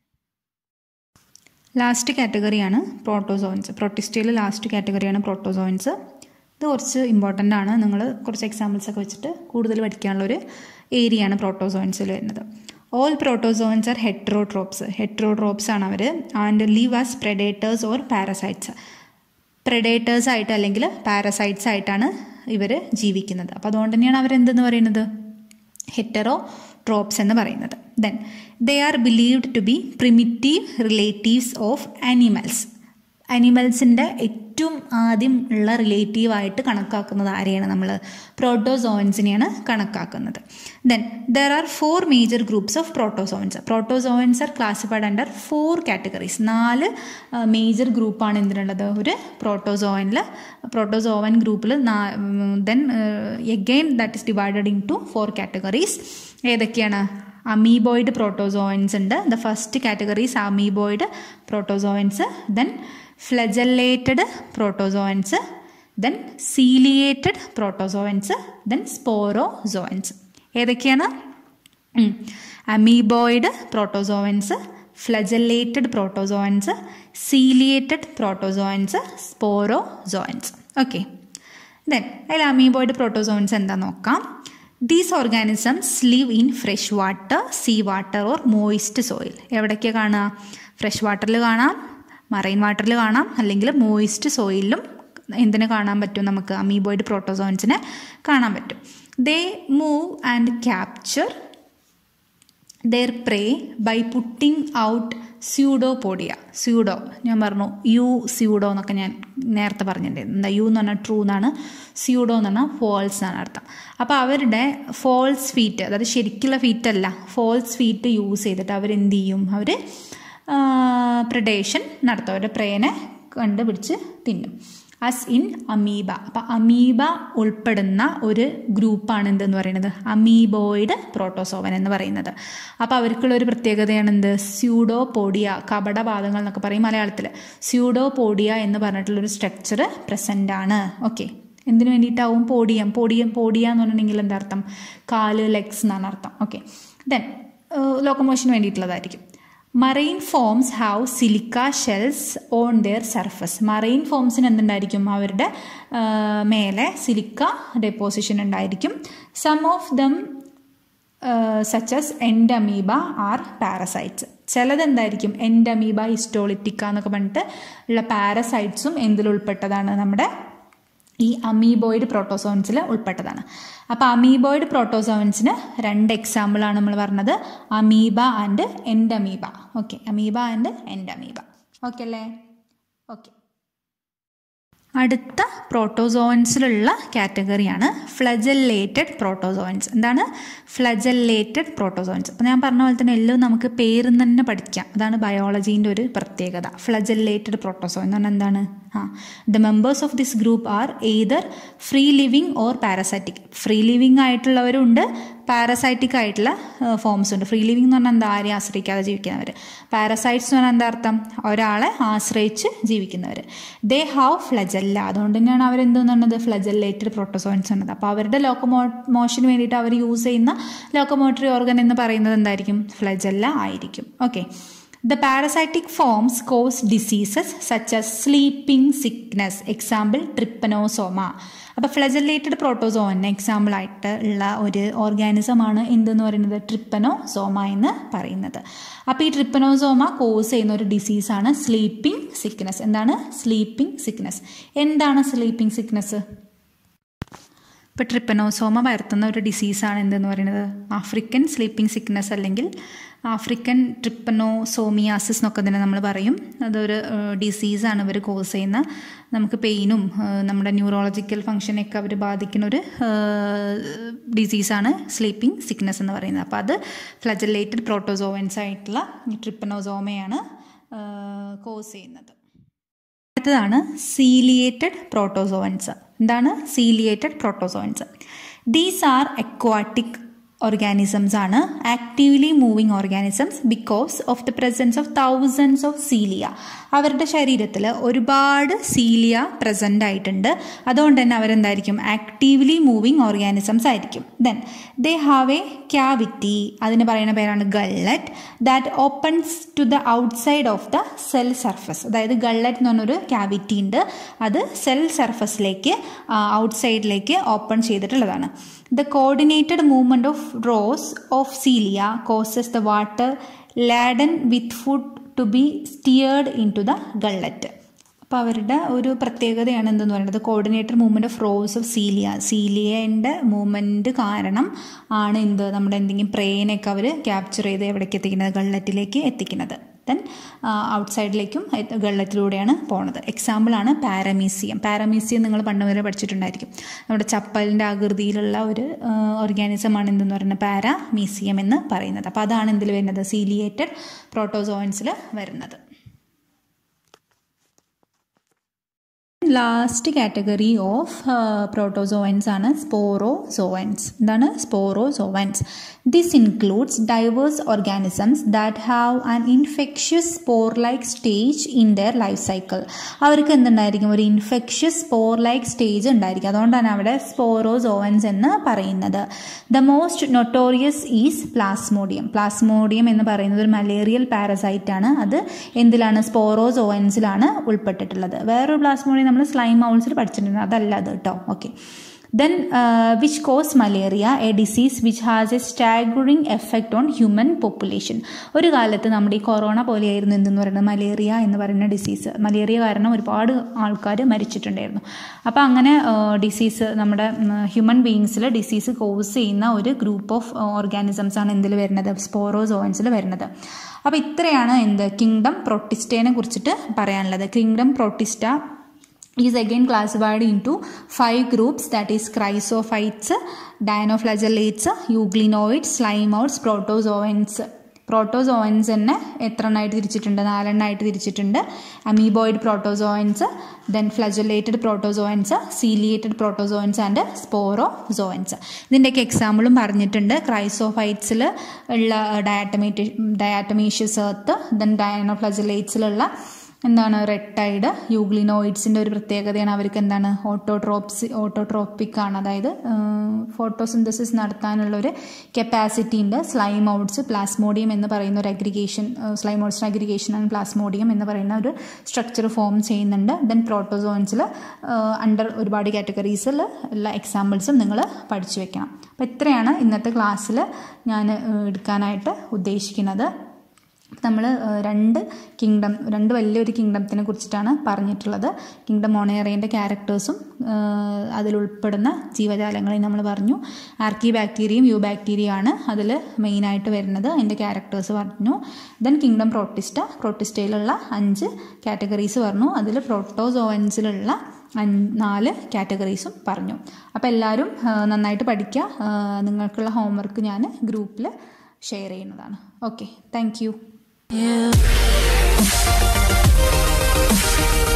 ലാസ്റ്റ് കാറ്റഗറിയാണ് പ്രോട്ടോസോയിൻസ്. പ്രോട്ടിസ്റ്റയിൽ ലാസ്റ്റ് കാറ്റഗറിയാണ് പ്രോട്ടോസോയിൻസ്. ഇത് കുറച്ച് ഇമ്പോർട്ടൻ്റ് ആണ്. നിങ്ങൾ കുറച്ച് എക്സാമ്പിൾസ് ഒക്കെ വെച്ചിട്ട് കൂടുതൽ പഠിക്കാനുള്ളൊരു ഏരിയയാണ് പ്രോട്ടോസോയിൻസിൽ വരുന്നത്. All protozoans are heterotrophs. Heterotrophs ആണ് അവർ. And live as predators or parasites. Predators ആയിട്ട് അല്ലെങ്കിൽ പാരസൈറ്റ്സ് ആയിട്ടാണ് ഇവർ ജീവിക്കുന്നത്. അപ്പോൾ അതുകൊണ്ട് തന്നെയാണ് അവരെന്തെന്ന് പറയുന്നത്, ഹെറ്ററോട്രോപ്സ് എന്ന് പറയുന്നത്. Then they are believed to be primitive relatives of animals. ആനിമൽസിൻ്റെ ഏറ്റവും ആദ്യം ഉള്ള റിലേറ്റീവായിട്ട് കണക്കാക്കുന്നത് ആരെയാണ് നമ്മൾ, പ്രോട്ടോസോയിൻസിനെയാണ് കണക്കാക്കുന്നത്. Then there are 4 major groups of protozoans. Protozoans are classified under 4 categories. 4 major ഗ്രൂപ്പാണ് എന്തിനുള്ളത് ഒരു പ്രോട്ടോസോയിനിൽ, പ്രോട്ടോസോവൻ ഗ്രൂപ്പിൽ. Then again that is divided into 4 categories. ഏതൊക്കെയാണ്, അമീബോയിഡ് പ്രോട്ടോസോയിൻസ് ഉണ്ട്. The first category is amoeboid protozoans. Then flagellated protozoans. Then ciliated പ്രോട്ടോസോയിൻസ്. Then sporozoans. ഏതൊക്കെയാണ്, amoeboid protozoans, flagellated protozoans, ciliated protozoans, sporozoans. Okay, then അതിൽ amoeboid protozoans എന്താ നോക്കാം. These organisms live in fresh water, sea water or moist soil. എവിടേക്കാണ് കാണുക, fresh വാട്ടറിൽ കാണാം, marine വാട്ടറിൽ കാണാം, അല്ലെങ്കിൽ മോയിസ്റ്റ് സോയിലും എന്തിനെ കാണാൻ പറ്റും, നമുക്ക് അമീബോയിഡ് പ്രോട്ടോസോയിൻസിനെ കാണാൻ പറ്റും. They move and capture their prey by putting out pseudopodia. Pseudo ഞാൻ പറഞ്ഞു, യു സ്യൂഡോ എന്നൊക്കെ ഞാൻ നേരത്തെ പറഞ്ഞിട്ടുണ്ടായിരുന്നു. എന്താ, യു എന്ന് പറഞ്ഞാൽ ട്രൂ എന്നാണ്, സ്യൂഡോ എന്ന് പറഞ്ഞാൽ ഫോൾസ് എന്നാണ് അർത്ഥം. അപ്പോൾ അവരുടെ ഫോൾസ് ഫീറ്റ്, അതായത് ശരിക്കുള്ള ഫീറ്റ് അല്ല, ഫോൾസ് ഫീറ്റ് യൂസ് ചെയ്തിട്ട് അവരെന്ത് ചെയ്യും, അവർ പ്രെഡേഷൻ നടത്തും, അവരുടെ പ്രേനെ കണ്ടുപിടിച്ച് തിന്നും. As in amoeba. അപ്പം അമീബ ഉൾപ്പെടുന്ന ഒരു ഗ്രൂപ്പാണ് എന്തെന്ന് പറയുന്നത്, അമീബോയിഡ് പ്രോട്ടോസോവൻ എന്ന് പറയുന്നത്. അപ്പോൾ അവർക്കുള്ള ഒരു പ്രത്യേകതയാണ് എന്ത്, സ്യൂഡോപോഡിയ, കപടപാദങ്ങൾ എന്നൊക്കെ പറയും മലയാളത്തിൽ. സ്യൂഡോപോഡിയ എന്ന് പറഞ്ഞിട്ടുള്ളൊരു സ്ട്രക്ചർ പ്രസൻ്റ് ആണ്. ഓക്കെ, എന്തിനു വേണ്ടിയിട്ടാവും, പോഡിയ എന്ന് പറഞ്ഞിട്ടുണ്ടെങ്കിൽ എന്താ അർത്ഥം, കാല്, ലെഗ്സ് എന്നാണ് അർത്ഥം. ഓക്കെ, ദെൻ ലോക്കോമോഷന് വേണ്ടിയിട്ടുള്ളതായിരിക്കും. Marine forms have silica shells on their surface. Marine ഫോംസിന് എന്തുണ്ടായിരിക്കും, അവരുടെ മേലെ സിലിക്ക ഡെപ്പോസിഷൻ ഉണ്ടായിരിക്കും. Some of them such as Entamoeba are parasites. ചിലതെന്തായിരിക്കും, എൻഡമീബ, ഹിസ്റ്റോളിറ്റിക്ക എന്നൊക്കെ പറഞ്ഞിട്ട് ഉള്ള പാരസൈറ്റ്സും എന്തിലുൾപ്പെട്ടതാണ്, നമ്മുടെ ഈ അമീബോയിഡ് പ്രോട്ടോസോയിൻസിൽ ഉൾപ്പെട്ടതാണ്. അപ്പോൾ അമീബോയിഡ് പ്രോട്ടോസോയിൻസിന് 2 എക്സാമ്പിളാണ് നമ്മൾ പറഞ്ഞത്, amoeba and Entamoeba. Okay, amoeba and Entamoeba. Okay അല്ലേ? ഓക്കെ, അടുത്ത പ്രോട്ടോസോയിൻസിലുള്ള കാറ്റഗറിയാണ് ഫ്ലജല്ലേറ്റഡ് പ്രോട്ടോസോയിൻസ്. എന്താണ് ഫ്ലജല്ലേറ്റഡ് പ്രോട്ടോസോയിൻസ്? അപ്പോൾ ഞാൻ പറഞ്ഞ പോലെ തന്നെ എല്ലാം നമുക്ക് പേരിൽ തന്നെ പഠിക്കാം. അതാണ് ബയോളജീൻ്റെ ഒരു പ്രത്യേകത. ഫ്ലജല്ലേറ്റഡ് പ്രോട്ടോസോയിൻ എന്ന് പറഞ്ഞാൽ എന്താണ്, the members of this group are either free living or parasitic. Free living ആയിട്ടുള്ളവരുണ്ട്, പാരസൈറ്റിക് ആയിട്ടുള്ള ഫോംസ് ഉണ്ട്. ഫ്രീ ലിവിങ് എന്ന് പറഞ്ഞാൽ എന്താ, ആരെയും ആശ്രയിക്കാതെ ജീവിക്കുന്നവർ. പാരസൈറ്റ്സ് എന്ന് പറഞ്ഞാൽ എന്താ അർത്ഥം, ഒരാളെ ആശ്രയിച്ച് ജീവിക്കുന്നവർ. They have flagella. അതുകൊണ്ട് തന്നെയാണ് അവരെന്തെന്ന് പറഞ്ഞത്, ഫ്ലജല്ലേറ്റഡ് പ്രോട്ടോസോയിൻസ് എന്നത്. അപ്പോൾ അവരുടെ ലോക്കോമോഷന് വേണ്ടിയിട്ട് അവർ യൂസ് ചെയ്യുന്ന ലോക്കോമോട്ടറി ഓർഗൻ എന്ന് പറയുന്നത് എന്തായിരിക്കും, ഫ്ലജല്ല ആയിരിക്കും. Okay, The parasitic forms cause diseases such as sleeping sickness. Example, trypanosoma. അപ്പോൾ ഫ്ലജല്ലേറ്റഡ് പ്രോട്ടോസോവന് എക്സാമ്പിൾ ആയിട്ട് ഉള്ള ഒരു ഓർഗാനിസമാണ് എന്തെന്ന് പറയുന്നത് ട്രിപ്പനോസോമ എന്ന് പറയുന്നത്. അപ്പോൾ ഈ ട്രിപ്പനോസോമ കോസ് ചെയ്യുന്ന ഒരു ഡിസീസാണ് സ്ലീപ്പിംഗ് സിക്നസ്. എന്താണ് സ്ലീപ്പിംഗ് സിക്നസ്? എന്താണ് സ്ലീപ്പിംഗ് സിക്നസ്? ഇപ്പോൾ ട്രിപ്പനോസോമ പരത്തുന്ന ഒരു ഡിസീസാണ് എന്തെന്ന് പറയുന്നത് ആഫ്രിക്കൻ സ്ലീപ്പിംഗ് സിക്നസ്, അല്ലെങ്കിൽ ആഫ്രിക്കൻ ട്രിപ്പനോസോമിയാസിസ് എന്നൊക്കെ തന്നെ നമ്മൾ പറയും. അതൊരു ഡിസീസാണ് ഇവർ കോസ് ചെയ്യുന്ന. നമുക്ക് പെയിനും നമ്മുടെ ന്യൂറോളജിക്കൽ ഫങ്ഷനെയൊക്കെ അവർ ബാധിക്കുന്ന ഒരു ഡിസീസാണ് സ്ലീപ്പിംഗ് സിക്നസ് എന്ന് പറയുന്നത്. അപ്പോൾ അത് ഫ്ലജല്ലേറ്റഡ് പ്രോട്ടോസോവൻസ് ആയിട്ടുള്ള ട്രിപ്പനോസോമയാണ് കോസ് ചെയ്യുന്നത്. അടുത്തതാണ് സീലിയേറ്റഡ് പ്രോട്ടോസോവൻസ്. എന്താണ് ciliated protozoans? These are aquatic organisms ആണ് actively moving organisms because of the presence of thousands of cilia. അവരുടെ ശരീരത്തിൽ ഒരുപാട് സീലിയ പ്രസൻ്റ് ആയിട്ടുണ്ട്. അതുകൊണ്ട് തന്നെ അവരെന്തായിരിക്കും ആക്റ്റീവ്ലി മൂവിങ് ഓർഗാനിസംസ് ആയിരിക്കും. Then they have a cavity, അതിന് പറയുന്ന പേരാണ് gullet, that opens to the outside of the cell surface. അതായത് ഗള്ളറ്റ് എന്ന് പറഞ്ഞൊരു ക്യാവിറ്റി ഉണ്ട്, അത് സെൽ സർഫസിലേക്ക് ഔട്ട്സൈഡിലേക്ക് ഓപ്പൺ ചെയ്തിട്ടുള്ളതാണ്. The coordinated movement of rows of cilia causes the water laden with food to be steered into the gullet. അപ്പോൾ അവരുടെ ഒരു പ്രത്യേകതയാണ് എന്തെന്ന് പറയുന്നത് കോർഡിനേറ്റഡ് മൂവ്മെൻറ്റ് ഓഫ് റോസ് ഓഫ് സീലിയേൻ്റെ മൂവ്മെൻറ്റ് കാരണം ആണ് എന്ത് നമ്മുടെ എന്തെങ്കിലും പ്രേനൊക്കെ അവർ ക്യാപ്ചർ ചെയ്ത് എവിടേക്ക് എത്തിക്കുന്നത് ഗള്ളറ്റിലേക്ക് എത്തിക്കുന്നത്. ദെൻ ഔട്ട്സൈഡിലേക്കും ഗള്ളറ്റിലൂടെയാണ് പോണത്. എക്സാമ്പിളാണ് പാരമീസിയം. പാരമീസിയം നിങ്ങൾ പണ്ട് വരെ പഠിച്ചിട്ടുണ്ടായിരിക്കും. നമ്മുടെ ചപ്പലിൻ്റെ ആകൃതിയിലുള്ള ഒരു ഓർഗാനിസമാണ് എന്തെന്ന് പറയുന്നത് പാരാമീസിയം എന്ന് പറയുന്നത്. അപ്പോൾ അതാണ് എന്തിൽ വരുന്നത് സീലിയേറ്റഡ് പ്രോട്ടോസോവൻസിൽ വരുന്നത്. ലാസ്റ്റ് കാറ്റഗറി ഓഫ് പ്രോട്ടോസോവൻസ് ആണ് സ്പോറോസോവൻസ്. എന്താണ് sporozoans? This includes diverse organisms that have an infectious spore like stage in their life cycle. അവർക്ക് എന്തുണ്ടായിരിക്കും ഒരു ഇൻഫെക്ഷ്യസ് സ്പോർ ലൈക്ക് സ്റ്റേജ് ഉണ്ടായിരിക്കും. അതുകൊണ്ടാണ് അവിടെ സ്പോറോസോവൻസ് എന്ന് പറയുന്നത്. The most notorious is Plasmodium. Plasmodium എന്ന് പറയുന്നത് ഒരു മലേറിയൽ പാരസൈറ്റ് ആണ്. അത് എന്തിലാണ് സ്പോറോസോവൻസിലാണ് ഉൾപ്പെട്ടിട്ടുള്ളത്. വേറൊരു പ്ലാസ്മോഡിയം നമ്മൾ സ്ലൈം മൗൾസിൽ പഠിച്ചിട്ടുണ്ട്, അതല്ല അത് കേട്ടോ. Okay. Then which cause malaria, a disease which has a staggering effect on human population. ഒരു കാലത്ത് നമ്മുടെ ഈ കൊറോണ പോലെയായിരുന്നു എന്തെന്ന് പറയുന്നത് മലേറിയ എന്ന് പറയുന്ന ഡിസീസ്. മലേറിയ കാരണം ഒരുപാട് ആൾക്കാർ മരിച്ചിട്ടുണ്ടായിരുന്നു. അപ്പോൾ അങ്ങനെ ഡിസീസ് നമ്മുടെ ഹ്യൂമൻ ബീയിങ്സിൽ ഡിസീസ് കോസ് ചെയ്യുന്ന ഒരു ഗ്രൂപ്പ് ഓഫ് ഓർഗാനിസംസ് ആണ് എന്തിൽ വരുന്നത് സ്പോറോസോവൻസിൽ വരുന്നത്. അപ്പോൾ ഇത്രയാണ് എന്ത് കിങ്ഡം പ്രൊട്ടിസ്റ്റേനെ കുറിച്ചിട്ട് പറയാനുള്ളത്. Kingdom Protista is again classified into 5 groups, that is chrysophytes, dinoflagellates, euglenoids, slimeouts, protozoans. Protozoans തന്നെ എത്ര എണ്ണമായിട്ട് തിരിച്ചിട്ടുണ്ട് 4 എണ്ണമായിട്ട് തിരിച്ചിട്ടുണ്ട്. Amoeboid protozoans, then flagellated protozoans, ciliated protozoans and sporozoans. ഇതിൻ്റെയൊക്കെ എക്സാമ്പിളും പറഞ്ഞിട്ടുണ്ട്. ക്രൈസോഫൈറ്റ്സിൽ ഉള്ള ഡയാറ്റമീഷ്യസ് എർത്ത്, ദെൻ ഡൈനോഫ്ലജലേറ്റ്സിലുള്ള എന്താണ് റെപ്റ്റൈഡ്. യൂഗ്ലിനോയിഡ്സിൻ്റെ ഒരു പ്രത്യേകതയാണ് അവർക്ക് എന്താണ് ഓട്ടോട്രോപ്പിക് ആണ്, അതായത് ഫോട്ടോസിന്തസിസ് നടത്താനുള്ളൊരു കപ്പാസിറ്റി ഉണ്ട്. സ്ലൈം ഔട്ട്സ് പ്ലാസ്മോഡിയം എന്ന് പറയുന്ന ഒരു അഗ്രിഗേഷൻ, സ്ലൈം ഔട്ട്സിൻ്റെ അഗ്രിഗേഷൻ ആണ് പ്ലാസ്മോഡിയം എന്ന് പറയുന്ന ഒരു സ്ട്രക്ചർ ഫോം ചെയ്യുന്നുണ്ട്. ദെൻ പ്രോട്ടോസോവൻസിൽ അണ്ടർ ഒരുപാട് കാറ്റഗറീസിൽ ഉള്ള എക്സാമ്പിൾസും നിങ്ങൾ പഠിച്ചു വെക്കണം. അപ്പോൾ ഇത്രയാണ് ഇന്നത്തെ ക്ലാസ്സിൽ ഞാൻ എടുക്കാനായിട്ട് ഉദ്ദേശിക്കുന്നത്. നമ്മൾ രണ്ട് വലിയൊരു കിങ്ഡത്തിനെ കുറിച്ചിട്ടാണ് പറഞ്ഞിട്ടുള്ളത്. കിങ്ഡം മോണേറിയൻ്റെ ക്യാരക്ടേഴ്സും അതിലുൾപ്പെടുന്ന ജീവജാലങ്ങളെയും നമ്മൾ പറഞ്ഞു. ആർക്കി ബാക്ടീരിയയും യു ബാക്ടീരിയ ആണ് അതിൽ മെയിനായിട്ട് വരുന്നത്. അതിൻ്റെ ക്യാരക്ടേഴ്സ് പറഞ്ഞു. ദെൻ കിങ്ഡം പ്രോട്ടിസ്റ്റയിലുള്ള 5 കാറ്റഗറീസ് പറഞ്ഞു. അതിൽ പ്രോട്ടോസോവൻസിലുള്ള 4 കാറ്റഗറീസും പറഞ്ഞു. അപ്പോൾ എല്ലാവരും നന്നായിട്ട് പഠിക്കുക. നിങ്ങൾക്കുള്ള ഹോംവർക്ക് ഞാൻ ഗ്രൂപ്പിൽ ഷെയർ ചെയ്യുന്നതാണ്. Okay, thank U.